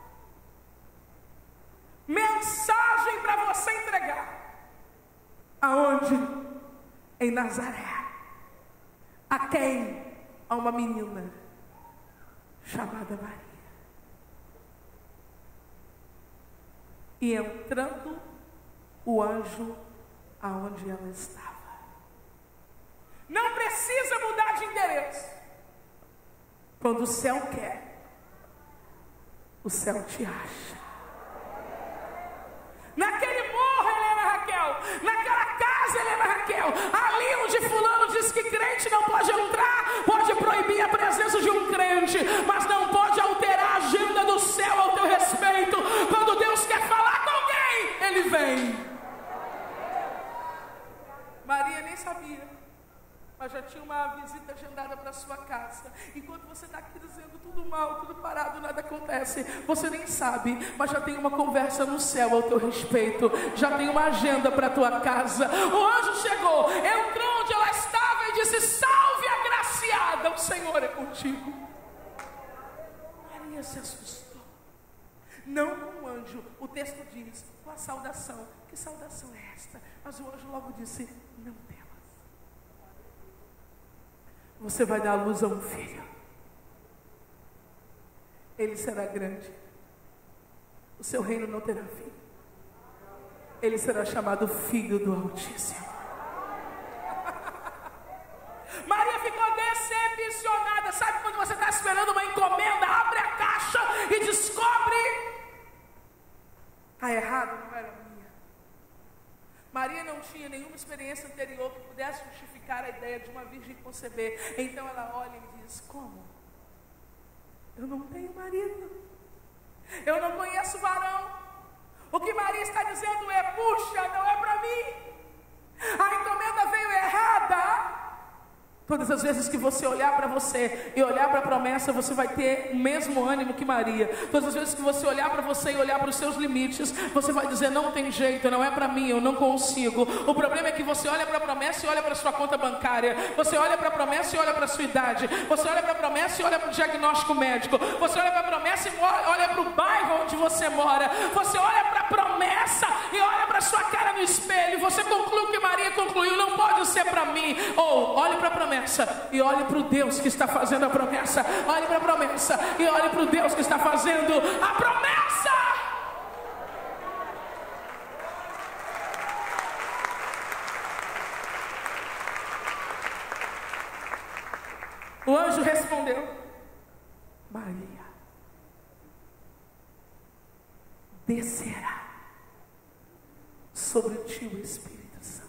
mensagem para você entregar. Aonde? Em Nazaré. A quem? A uma menina chamada Maria. E entrando o anjo aonde ela estava. Não precisa mudar de endereço. Quando o céu quer, o céu te acha. Naquele morro, Helena Raquel, naquela casa, Helena Raquel, ali onde fulano diz que crente não pode entrar, pode proibir a presença de um crente, mas não pode alterar a agenda do céu ao teu respeito. Quando Deus quer falar com alguém, Ele vem. Maria nem sabia, mas já tinha uma visita agendada para sua casa. Enquanto você está aqui dizendo tudo mal, tudo parado, nada acontece, você nem sabe, mas já tem uma conversa no céu ao teu respeito. Já tem uma agenda para a tua casa. O anjo chegou, entrou onde ela estava e disse, salve agraciada, o Senhor é contigo. Maria se assustou. Não com o anjo, o texto diz, com a saudação. Que saudação é esta? Mas o anjo logo disse, não temas. Você vai dar à luz a um filho. Ele será grande o seu reino não terá fim. Ele será chamado Filho do Altíssimo. Maria ficou decepcionada. Sabe quando você está esperando uma encomenda, abre a caixa e descobre: está errado, não era minha. Maria não tinha nenhuma experiência anterior que pudesse justificar a ideia de uma virgem conceber. Então ela olha e diz: como? Eu não tenho marido, eu não conheço varão. O que Maria está dizendo é: puxa, não é para mim. A encomenda veio errada. Todas as vezes que você olhar para você e olhar para a promessa, você vai ter o mesmo ânimo que Maria. Todas as vezes que você olhar para você e olhar para os seus limites, você vai dizer: não tem jeito, não é para mim, eu não consigo. O problema é que você olha para a promessa e olha para a sua conta bancária. Você olha para a promessa e olha para a sua idade. Você olha para a promessa e olha para o diagnóstico médico. Você olha para a promessa e olha para o bairro onde você mora. Você olha para a promessa e olha para a sua cara no espelho. Você conclui o que Maria concluiu: não pode ser para mim. Ou olhe para a promessa e olhe para o Deus que está fazendo a promessa. Olhe para a promessa e olhe para o Deus que está fazendo a promessa. O anjo respondeu: Maria, descerá sobre ti o Espírito Santo,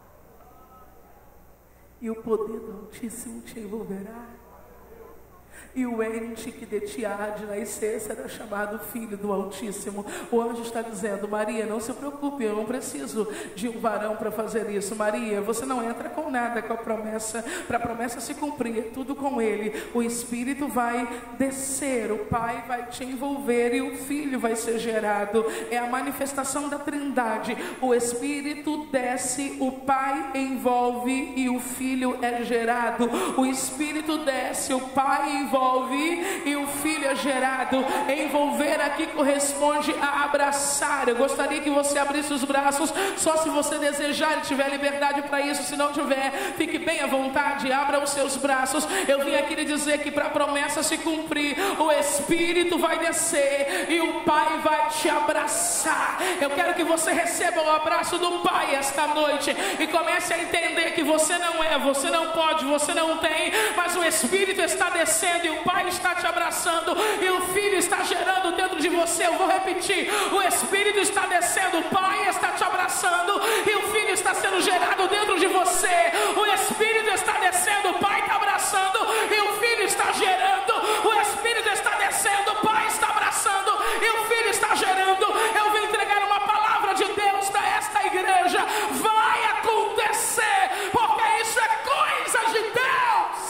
e o poder do Altíssimo te envolverá, e o ente que de ti há de nascer será chamado Filho do Altíssimo. O anjo está dizendo: Maria, não se preocupe, eu não preciso de um varão para fazer isso. Maria, você não entra com nada com a promessa. Para a promessa se cumprir, é tudo com Ele. O Espírito vai descer, o Pai vai te envolver e o Filho vai ser gerado. É a manifestação da Trindade. O Espírito desce, o Pai envolve e o Filho é gerado. O Espírito desce, o Pai envolve e o Filho é gerado. Envolver aqui corresponde a abraçar. Eu gostaria que você abrisse os braços, só se você desejar e tiver liberdade para isso. Se não tiver, fique bem à vontade, abra os seus braços. Eu vim aqui lhe dizer que para a promessa se cumprir, o Espírito vai descer e o Pai vai te abraçar. Eu quero que você receba o abraço do Pai esta noite e comece a entender que você não é, você não pode, você não tem, mas o Espírito está descendo e o Pai está te abraçando e o Filho está gerando dentro de você. Eu vou repetir: o Espírito está descendo, o Pai está te abraçando e o Filho está sendo gerado dentro de você. O Espírito está descendo, o Pai está abraçando e o Filho está gerando. O Espírito está descendo, o Pai está abraçando e o Filho está gerando. Eu vim entregar uma palavra de Deus para esta igreja. Vai acontecer, porque isso é coisa de Deus.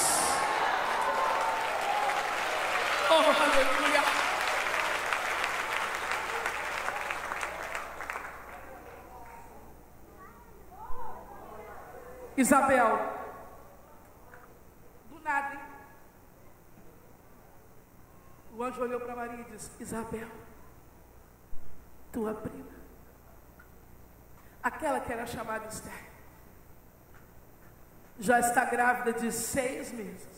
Oh, aleluia. Isabel, do nada, hein? O anjo olhou para Maria e disse: Isabel, tua prima, aquela que era chamada Esther, já está grávida de 6 meses.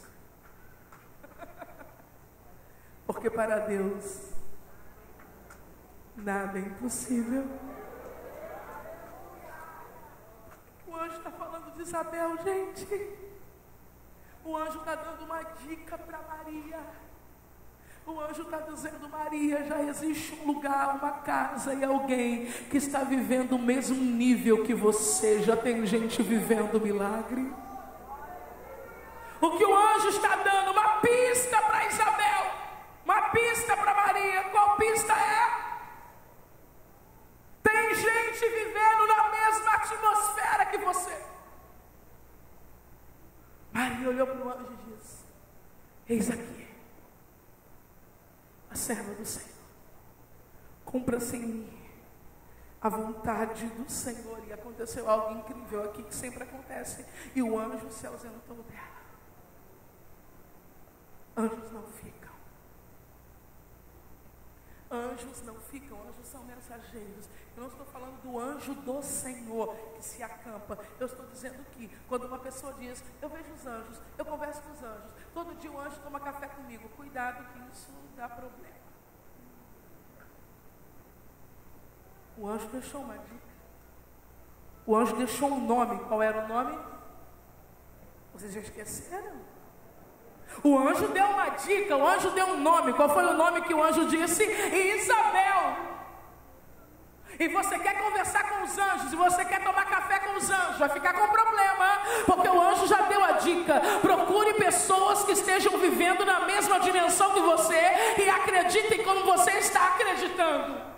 Porque para Deus nada é impossível. O anjo está falando de Isabel, gente. O anjo está dando uma dica para Maria. O anjo está dizendo: Maria, já existe um lugar, uma casa e alguém que está vivendo o mesmo nível que você. Já tem gente vivendo milagre. O que o anjo está dando? Uma pista para Isabel, uma pista para Maria. Qual pista é? Tem gente vivendo na mesma atmosfera que você. Maria olhou para o anjo e disse: eis aqui a serva do Senhor, cumpra-se em mim a vontade do Senhor. E aconteceu algo incrível aqui que sempre acontece, e o anjo se ausentou dela. Anjos não ficam. Anjos não ficam, anjos são mensageiros. Eu não estou falando do anjo do Senhor que se acampa. Eu estou dizendo que quando uma pessoa diz: eu vejo os anjos, eu converso com os anjos, todo dia o anjo toma café comigo. Cuidado que isso dá problema. O anjo deixou uma dica. O anjo deixou um nome. Qual era o nome? Vocês já esqueceram? O anjo deu uma dica, o anjo deu um nome. Qual foi o nome que o anjo disse? Isabel. E você quer conversar com os anjos, e você quer tomar café com os anjos, vai ficar com problema, porque o anjo já deu a dica. Procure pessoas que estejam vivendo na mesma dimensão que você e acreditem como você está acreditando.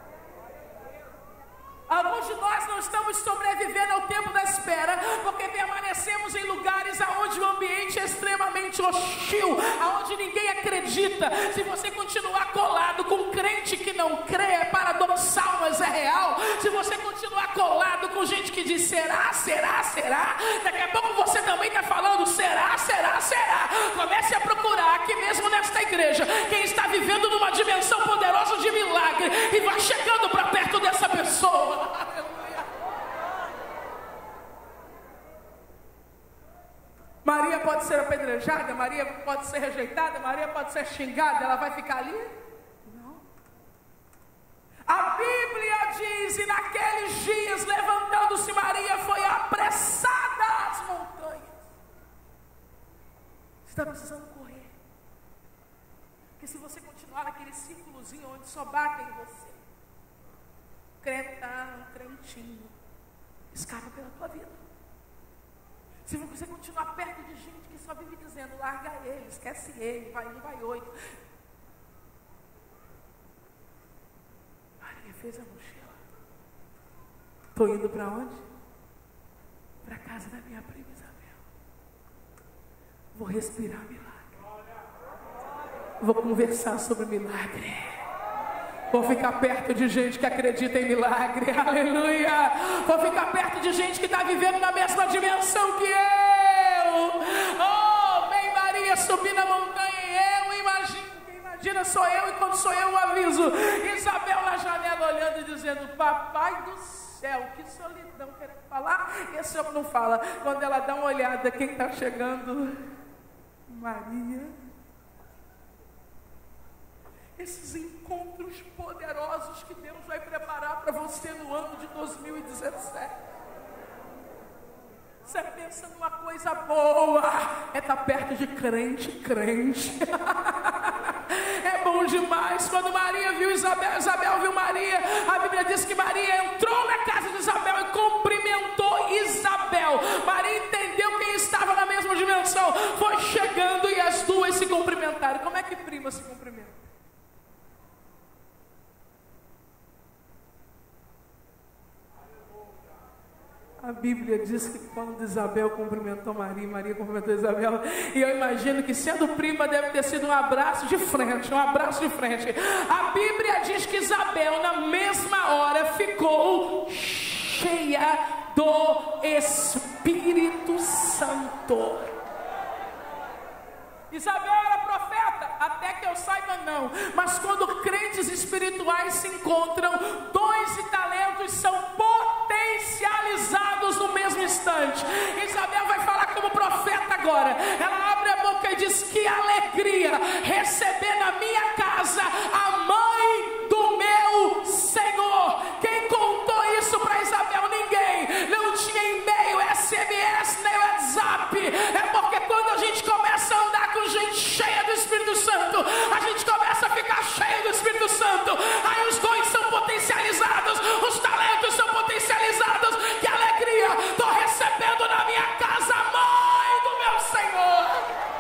Alguns de nós não estamos sobrevivendo ao tempo da espera, porque permanecemos em lugares onde o ambiente é extremamente hostil, onde ninguém acredita. Se você continuar colado com um crente que não crê, é paradoxal, mas é real. Se você continuar colado com gente que diz será, será, será, daqui a pouco você também está falando será, será, será. Comece a procurar aqui mesmo nesta igreja quem está vivendo numa dimensão poderosa de milagre e vai chegando para perto dessa pessoa. Aleluia. Maria pode ser apedrejada, Maria pode ser rejeitada, Maria pode ser xingada, ela vai ficar ali? Não. A Bíblia diz, e naqueles dias, levantando-se Maria, foi apressada às montanhas. Você está precisando correr, porque se você continuar naquele círculozinho onde só batem em você, cretão, crentinho, escapa pela tua vida. Se você continuar perto de gente que só vive dizendo larga ele, esquece ele, vai um, vai oito. Maria fez a mochila. Estou indo para onde? Para a casa da minha prima Isabel. Vou respirar milagre. Vou conversar sobre milagre. Vou ficar perto de gente que acredita em milagre, aleluia. Vou ficar perto de gente que está vivendo na mesma dimensão que eu. Oh, vem Maria subir na montanha e eu imagino. Quem imagina sou eu, e quando sou eu aviso. Isabel na janela olhando e dizendo, papai do céu, que solidão, quer falar? E esse homem não fala. Quando ela dá uma olhada, quem está chegando? Maria. Esses encontros poderosos que Deus vai preparar para você no ano de 2017. Você pensa numa coisa boa, é estar perto de crente. É bom demais. Quando Maria viu Isabel, Isabel viu Maria, a Bíblia diz que Maria entrou na casa de Isabel e cumprimentou Isabel. Maria entendeu quem estava na mesma dimensão, foi chegando e as duas se cumprimentaram. Como é que prima se cumprimenta? A Bíblia diz que quando Isabel cumprimentou Maria, Maria cumprimentou Isabel, e eu imagino que sendo prima deve ter sido um abraço de frente, A Bíblia diz que Isabel na mesma hora ficou cheia do Espírito Santo. Isabel era profeta, até que eu saiba não, mas quando crentes espirituais se encontram, dons e talentos são potencializados no mesmo instante. Isabel vai falar como profeta agora, ela abre a boca e diz, que alegria receber na minha casa a mãe do meu Senhor. Quem contou isso para Isabel? Ninguém. Não tinha e-mail, SMS, nem WhatsApp. É porque quando a gente começa a andar com gente cheia do Espírito Santo, a gente começa a ficar cheio do Espírito Santo, aí os dons são potencializados, os talentos são potencializados. Que alegria, estou recebendo na minha casa a mãe do meu Senhor.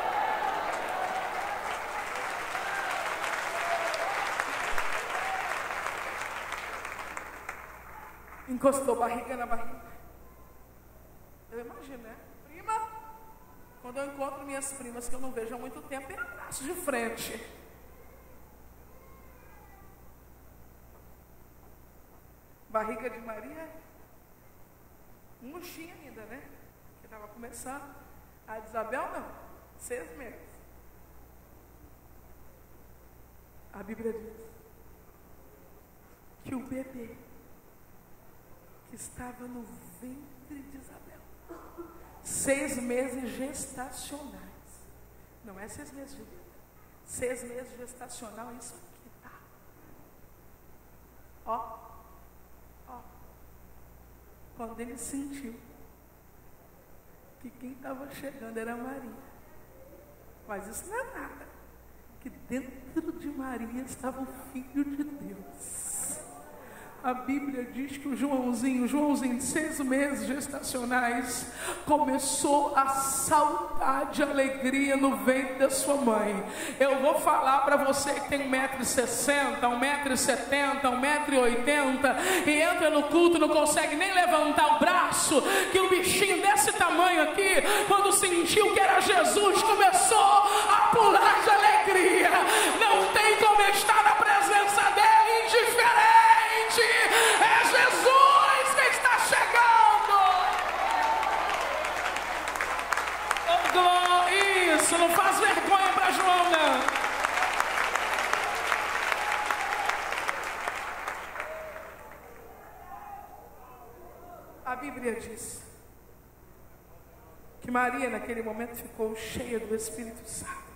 Encostou barriga na barriga. Eu imagino, né? Prima, quando eu encontro minhas primas que eu não vejo há muito tempo, é abraço de frente. Barriga de Maria, murchinha ainda, né? Que estava começando. A de Isabel não, 6 meses. A Bíblia diz que o bebê que estava no ventre de Isabel, 6 meses gestacionais, não é 6 meses de vida, 6 meses gestacional, é isso aqui, tá? Ó, quando ele sentiu que quem estava chegando era Maria. Mas isso não é nada, que dentro de Maria estava o Filho de Deus. A Bíblia diz que o Joãozinho de 6 meses gestacionais, começou a saltar de alegria no ventre da sua mãe. Eu vou falar para você que tem 1,60 m, 1,70 m, 1,80 m, e entra no culto e não consegue nem levantar o braço, que o bichinho desse tamanho aqui, quando sentiu que era Jesus, começou a pular de alegria. Não tem como estar na presença dele indiferente. É Jesus que está chegando. Oh, isso, não faz vergonha para João, não. A Bíblia diz que Maria naquele momento ficou cheia do Espírito Santo.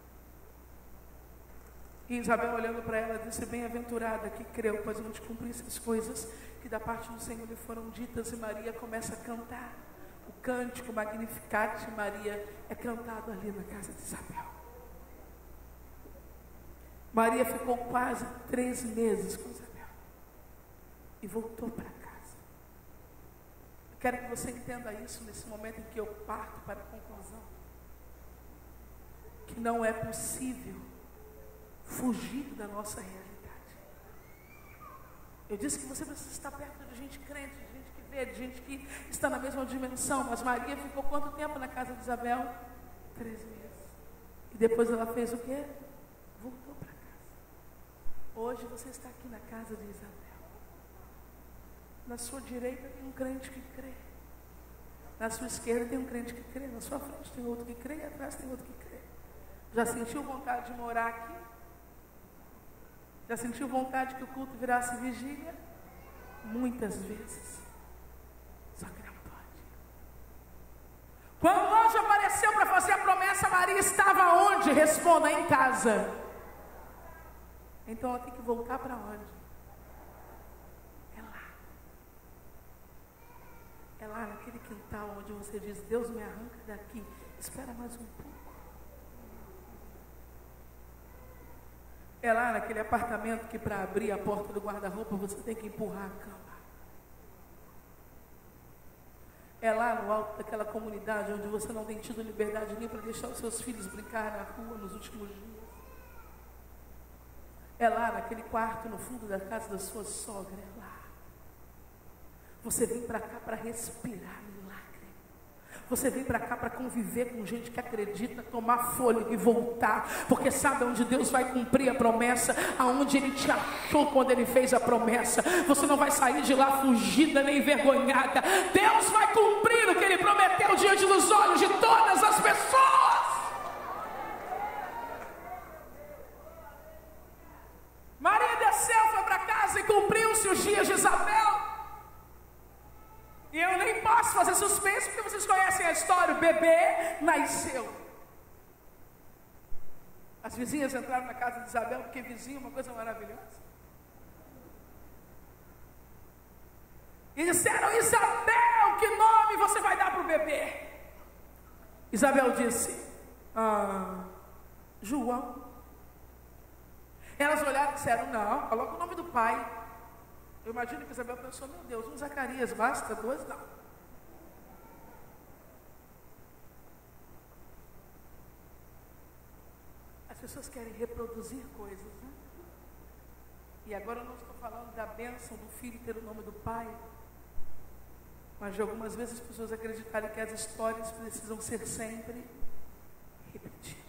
E Isabel, olhando para ela, disse: bem-aventurada que creu, pois vão te cumprir essas coisas que da parte do Senhor lhe foram ditas. E Maria começa a cantar. O cântico Magnificat de Maria é cantado ali na casa de Isabel. Maria ficou quase 3 meses com Isabel e voltou para casa. Eu quero que você entenda isso nesse momento em que eu parto para a conclusão, que não é possível fugir da nossa realidade. Eu disse que você precisa estar perto de gente crente, de gente que vê, de gente que está na mesma dimensão. Mas Maria ficou quanto tempo na casa de Isabel? 3 meses. E depois ela fez o quê? Voltou para casa. Hoje você está aqui na casa de Isabel. Na sua direita tem um crente que crê. Na sua esquerda tem um crente que crê. Na sua frente tem outro que crê. E atrás tem outro que crê. Já sentiu vontade de morar aqui? Já sentiu vontade que o culto virasse vigília? Muitas vezes. Só que não pode. Quando o anjo apareceu para fazer a promessa, Maria estava onde? Responda: em casa. Então ela tem que voltar para onde? É lá. É lá naquele quintal onde você diz: Deus, me arranca daqui. Espera mais um pouco. É lá naquele apartamento que para abrir a porta do guarda-roupa você tem que empurrar a cama. É lá no alto daquela comunidade onde você não tem tido liberdade nem para deixar os seus filhos brincar na rua nos últimos dias. É lá naquele quarto no fundo da casa da sua sogra. É lá. Você vem para cá para respirar milagre. Você vem para cá para conviver com gente que acredita, tomar fôlego e voltar, porque sabe onde Deus vai cumprir a promessa, aonde Ele te achou quando Ele fez a promessa. Você não vai sair de lá fugida nem envergonhada. Deus vai cumprir o que Ele prometeu diante dos olhos de todas as pessoas. Maria desceu, foi para casa e cumpriu-se os dias de Isabel. E eu nem posso fazer suspense, porque vocês conhecem a história. O bebê nasceu. As vizinhas entraram na casa de Isabel, porque vizinho é uma coisa maravilhosa. E disseram: Isabel, que nome você vai dar para o bebê? Isabel disse: João. Elas olharam e disseram: não, coloca o nome do pai. Eu imagino que Isabel pensou: meu Deus, um Zacarias basta, 2 não. As pessoas querem reproduzir coisas, né? E agora eu não estou falando da bênção do filho ter o nome do pai, mas de algumas vezes as pessoas acreditarem que as histórias precisam ser sempre repetidas.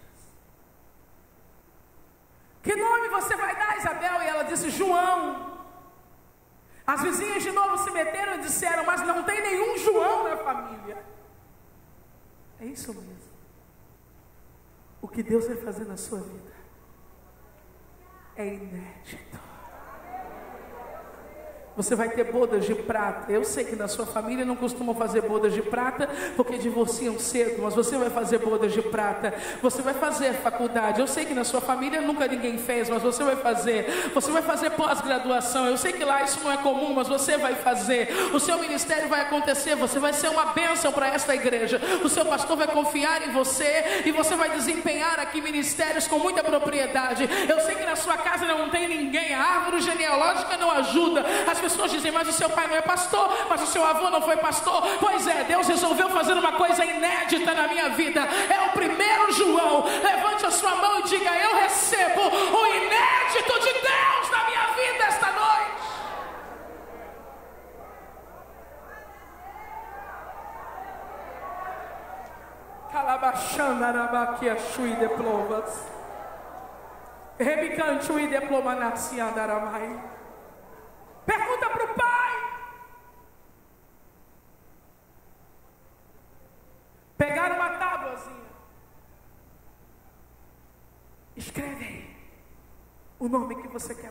Que nome você vai dar, Isabel? E ela disse: João. As vizinhas de novo se meteram e disseram: mas não tem nenhum João na família. É isso mesmo. O que Deus vai fazer na sua vida é inédito. Você vai ter bodas de prata. Eu sei que na sua família não costumam fazer bodas de prata porque divorciam cedo, mas você vai fazer bodas de prata. Você vai fazer faculdade. Eu sei que na sua família nunca ninguém fez, mas você vai fazer. Você vai fazer pós-graduação. Eu sei que lá isso não é comum, mas você vai fazer. O seu ministério vai acontecer. Você vai ser uma bênção para esta igreja. O seu pastor vai confiar em você e você vai desempenhar aqui ministérios com muita propriedade. Eu sei que na sua casa não tem ninguém. A árvore genealógica não ajuda. As pessoas dizem, mas o seu pai não é pastor, mas o seu avô não foi pastor. Pois é, Deus resolveu fazer uma coisa inédita na minha vida. É o primeiro João. Levante a sua mão e diga, eu recebo o inédito de Deus na minha vida esta noite. Calabachanda arabaquia chui de plovas. Rebicante de plomanacia daramai. Pergunta para o pai. Pegaram uma tábuazinha. Escreve aí o nome que você quer.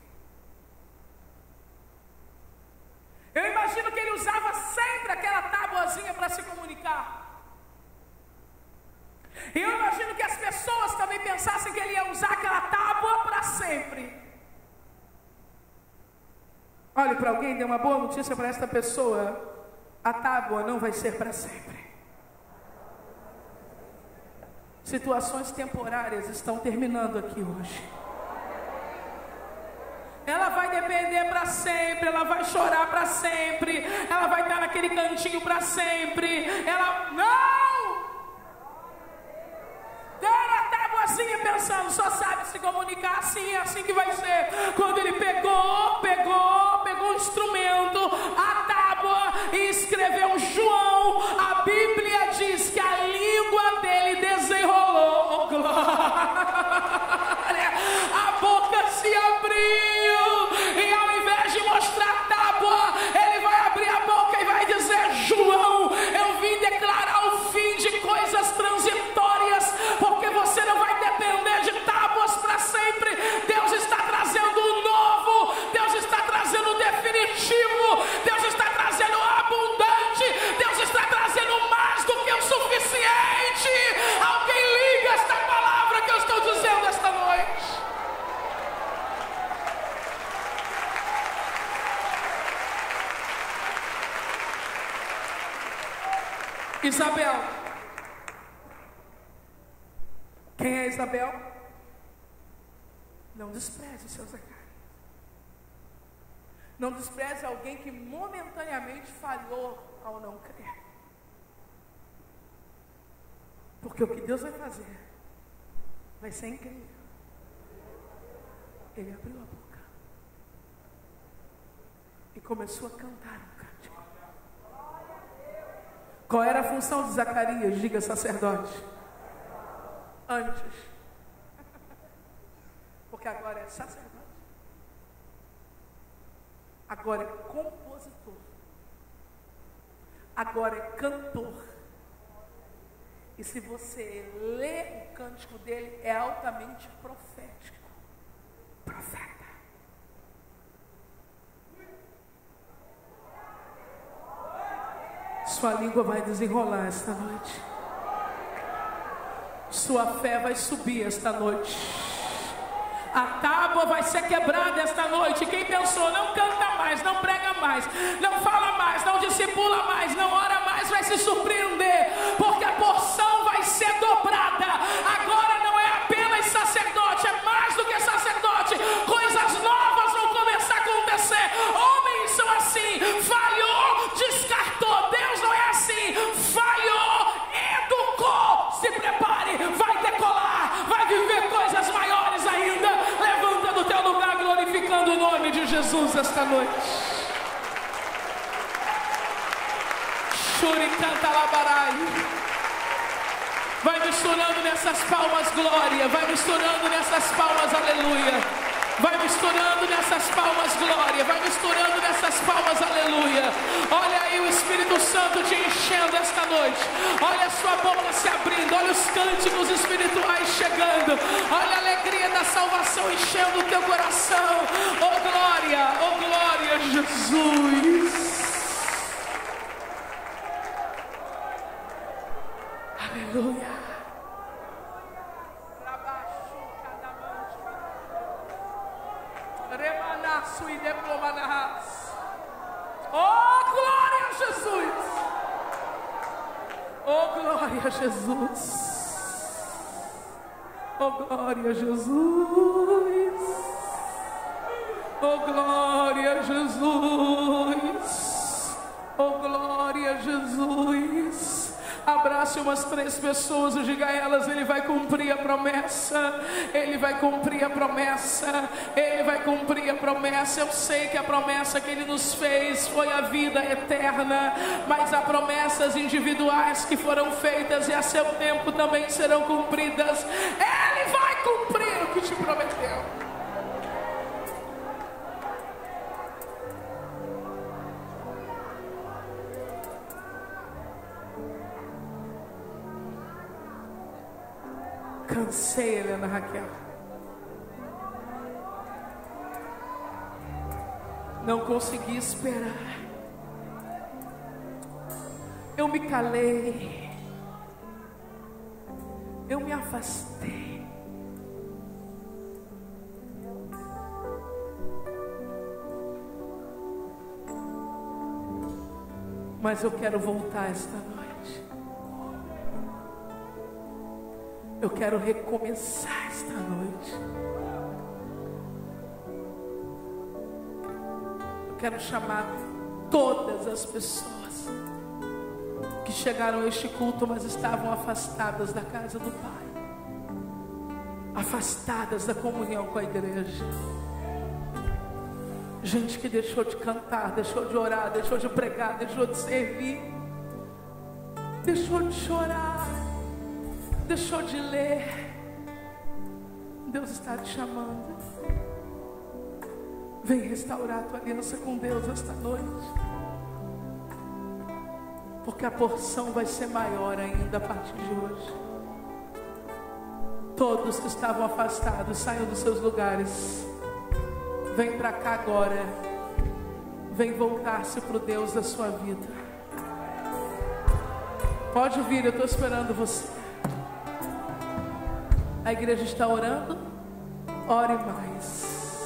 Eu imagino que ele usava sempre aquela tábuazinha para se comunicar. E eu imagino que as pessoas também pensassem que ele ia usar aquela tábua para sempre. Olhe para alguém, dê uma boa notícia para esta pessoa. A tábua não vai ser para sempre. Situações temporárias estão terminando aqui hoje. Ela vai depender para sempre, ela vai chorar para sempre, ela vai estar naquele cantinho para sempre. Ela não! Deram a tábuazinha pensando, só sabe se comunicar assim, é assim que vai ser. Quando ele pegou um instrumento, a tábua, e escreveu João, a Bíblia diz que a língua dele desenrolou. Oh, glória! A boca se abriu, e ao invés de mostrar a tábua, ele vai abrir a boca e vai dizer, João, eu vim declarar o fim de coisas transitórias, porque você não vai depender de tábuas para sempre. Deus está trazendo o novo, Deus está trazendo o definitivo, Deus está trazendo o abundante, Deus está trazendo mais do que o suficiente. Alguém liga esta palavra que eu estou dizendo esta noite. Isabel. Quem é Isabel? Não despreze o seu Zacarias. Não despreze alguém que momentaneamente falhou ao não crer. Porque o que Deus vai fazer vai ser incrível. Ele abriu a boca e começou a cantar um cântico. Qual era a função de Zacarias? Diga, sacerdote. Antes. Porque agora é sacerdote. Agora é compositor. Agora é cantor. E se você lê o cântico dele, é altamente profético. Profeta. Sua língua vai desenrolar esta noite. Sua fé vai subir esta noite. A tábua vai ser quebrada esta noite. Quem pensou, não canta mais, não prega mais, não fala mais, não discipula mais, não ora mais, vai se surpreender, porque a porção vai ser dobrada. Agora não é apenas sacerdote, é mais do que sacerdote. Coisas novas vão começar a acontecer. Homens são assim, falhou, descartou. Deus não é assim, falhou, educou. Se prepare, vai decolar, vai viver coisas maiores ainda. Levanta do teu lugar glorificando o nome de Jesus esta noite. Shuri canta labarai. Vai misturando nessas palmas glória, vai misturando nessas palmas aleluia. Vai misturando nessas palmas glória, vai misturando nessas palmas aleluia. Olha aí o Espírito Santo te enchendo esta noite. Olha a sua boca se abrindo, olha os cânticos espirituais chegando. Olha a alegria da salvação enchendo o teu coração. Oh glória, Jesus. Jesus. Aleluia. Oh, glória a Jesus. Oh, glória a Jesus. Oh, glória a Jesus. Oh, glória a Jesus. Oh, glória a Jesus. Abrace umas 3 pessoas e diga a elas: Ele vai cumprir a promessa. Ele vai cumprir a promessa. Ele vai cumprir a promessa. Eu sei que a promessa que Ele nos fez foi a vida eterna, mas há promessas individuais que foram feitas e a seu tempo também serão cumpridas. Ele vai cumprir o que te prometeu. Cansei, Helena Raquel. Não consegui esperar. Eu me calei. Eu me afastei. Mas eu quero voltar esta noite. Eu quero recomeçar esta noite. Eu quero chamar todas as pessoas que chegaram a este culto, mas estavam afastadas da casa do Pai, afastadas da comunhão com a igreja. Gente que deixou de cantar, deixou de orar, deixou de pregar, deixou de servir, deixou de chorar, deixou de ler. Deus está te chamando. Vem restaurar a tua aliança com Deus esta noite, porque a porção vai ser maior ainda a partir de hoje. Todos que estavam afastados, saiam dos seus lugares. Vem para cá agora. Vem voltar-se para o Deus da sua vida. Pode vir, eu estou esperando você. A igreja está orando. Ore mais.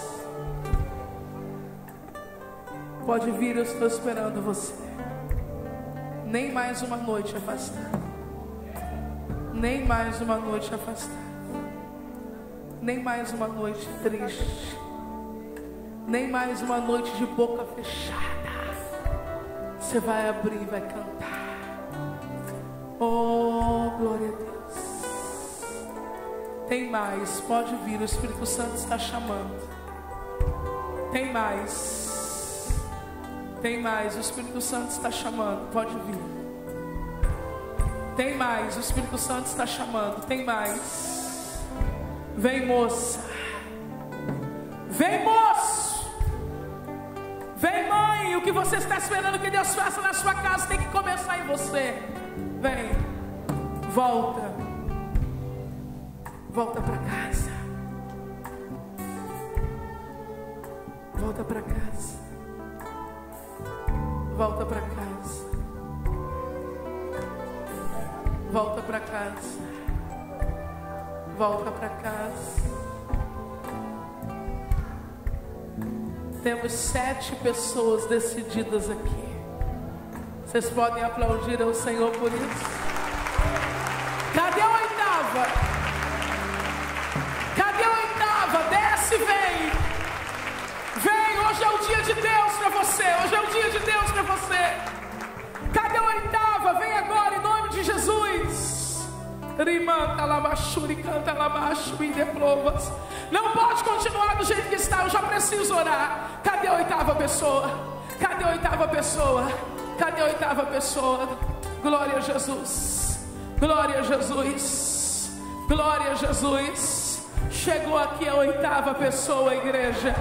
Pode vir, eu estou esperando você. Nem mais uma noite afastada. Nem mais uma noite afastada. Nem mais uma noite triste. Nem mais uma noite de boca fechada. Você vai abrir e vai cantar. Oh, glória a Deus. Tem mais, pode vir, o Espírito Santo está chamando. Tem mais. Tem mais, o Espírito Santo está chamando, pode vir. Tem mais, o Espírito Santo está chamando. Tem mais. Vem, moça. Vem, moço. Vem, mãe. O que você está esperando que Deus faça na sua casa tem que começar em você. Vem. Volta. Volta para casa. Volta para casa. Volta para casa. Volta para casa. Volta para casa. Temos 7 pessoas decididas aqui. Vocês podem aplaudir ao Senhor por isso? Cadê a 8ª? Desce, vem. Vem, hoje é o dia de Deus para você. Hoje é o dia de Deus para você. Cadê a 8ª? Vem agora em nome de Jesus. Rimanta labachuri, canta labachuri de provas. Não pode continuar do jeito que está. Eu já preciso orar. Cadê a 8ª pessoa? Cadê a 8ª pessoa? Cadê a 8ª pessoa? Glória a Jesus. Glória a Jesus. Glória a Jesus. Chegou aqui a 8ª pessoa, igreja.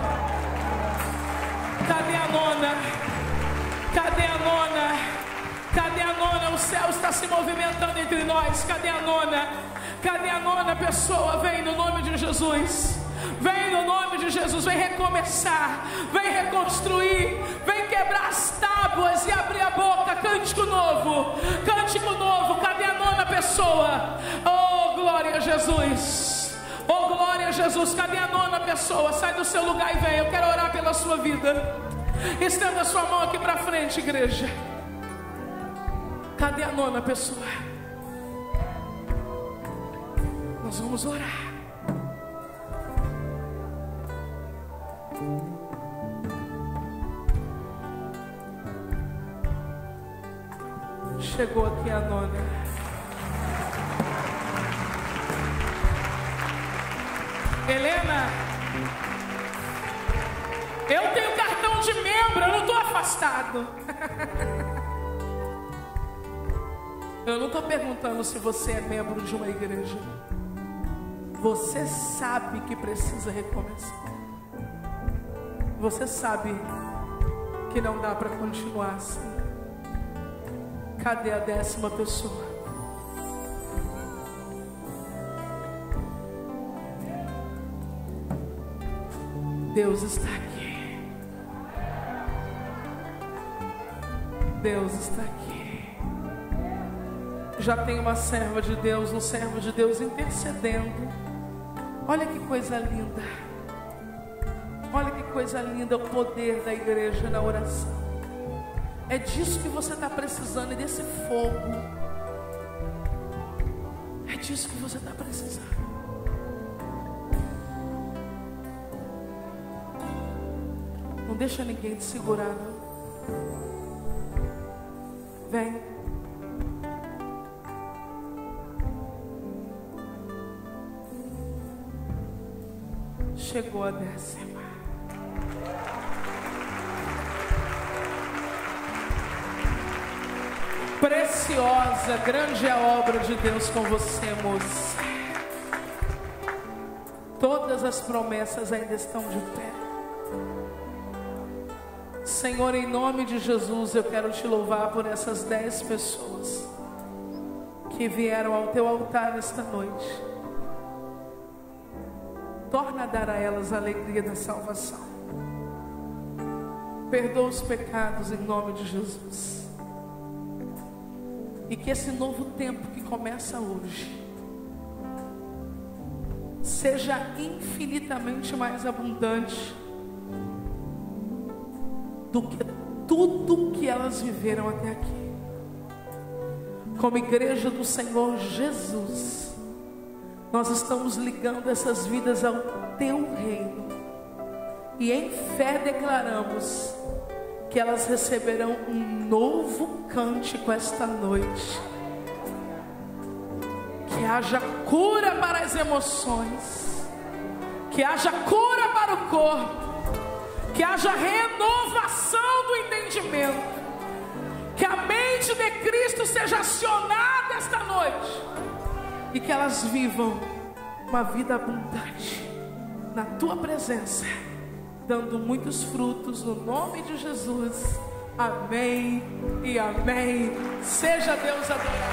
Cadê a 9ª? Cadê a 9ª? Cadê a 9ª? O céu está se movimentando entre nós. Cadê a 9ª? Cadê a 9ª pessoa? Vem no nome de Jesus. Vem no nome de Jesus. Vem recomeçar. Vem reconstruir. Vem Cântico novo. Cadê a nona pessoa? Oh, glória a Jesus. Oh, glória a Jesus. Cadê a nona pessoa? Sai do seu lugar e vem. Eu quero orar pela sua vida. Estenda a sua mão aqui para frente, igreja. Cadê a nona pessoa? Nós vamos orar. Chegou aqui a nona. Helena, eu tenho cartão de membro, eu não estou afastado. Eu não estou perguntando se você é membro de uma igreja. Você sabe que precisa recomeçar. Você sabe que não dá para continuar assim. Cadê a 10ª pessoa? Deus está aqui. Deus está aqui. Já tem uma serva de Deus, um servo de Deus intercedendo. Olha que coisa linda. Olha que coisa linda o poder da igreja na oração. É disso que você está precisando, é desse fogo. É disso que você está precisando. Não deixa ninguém te segurar, não. Vem. Chegou a 10ª. Preciosa, grande é a obra de Deus com você, moça. Todas as promessas ainda estão de pé. Senhor, em nome de Jesus, eu quero te louvar por essas 10 pessoas que vieram ao teu altar esta noite. Torna a dar a elas a alegria da salvação. Perdoa os pecados em nome de Jesus. E que esse novo tempo que começa hoje seja infinitamente mais abundante do que tudo que elas viveram até aqui. Como igreja do Senhor Jesus, nós estamos ligando essas vidas ao teu reino e em fé declaramos que elas receberão um novo cântico esta noite. Que haja cura para as emoções, que haja cura para o corpo, que haja renovação do entendimento, que a mente de Cristo seja acionada esta noite e que elas vivam uma vida abundante na tua presença, dando muitos frutos no nome de Jesus. Amém e amém. Seja Deus adorado.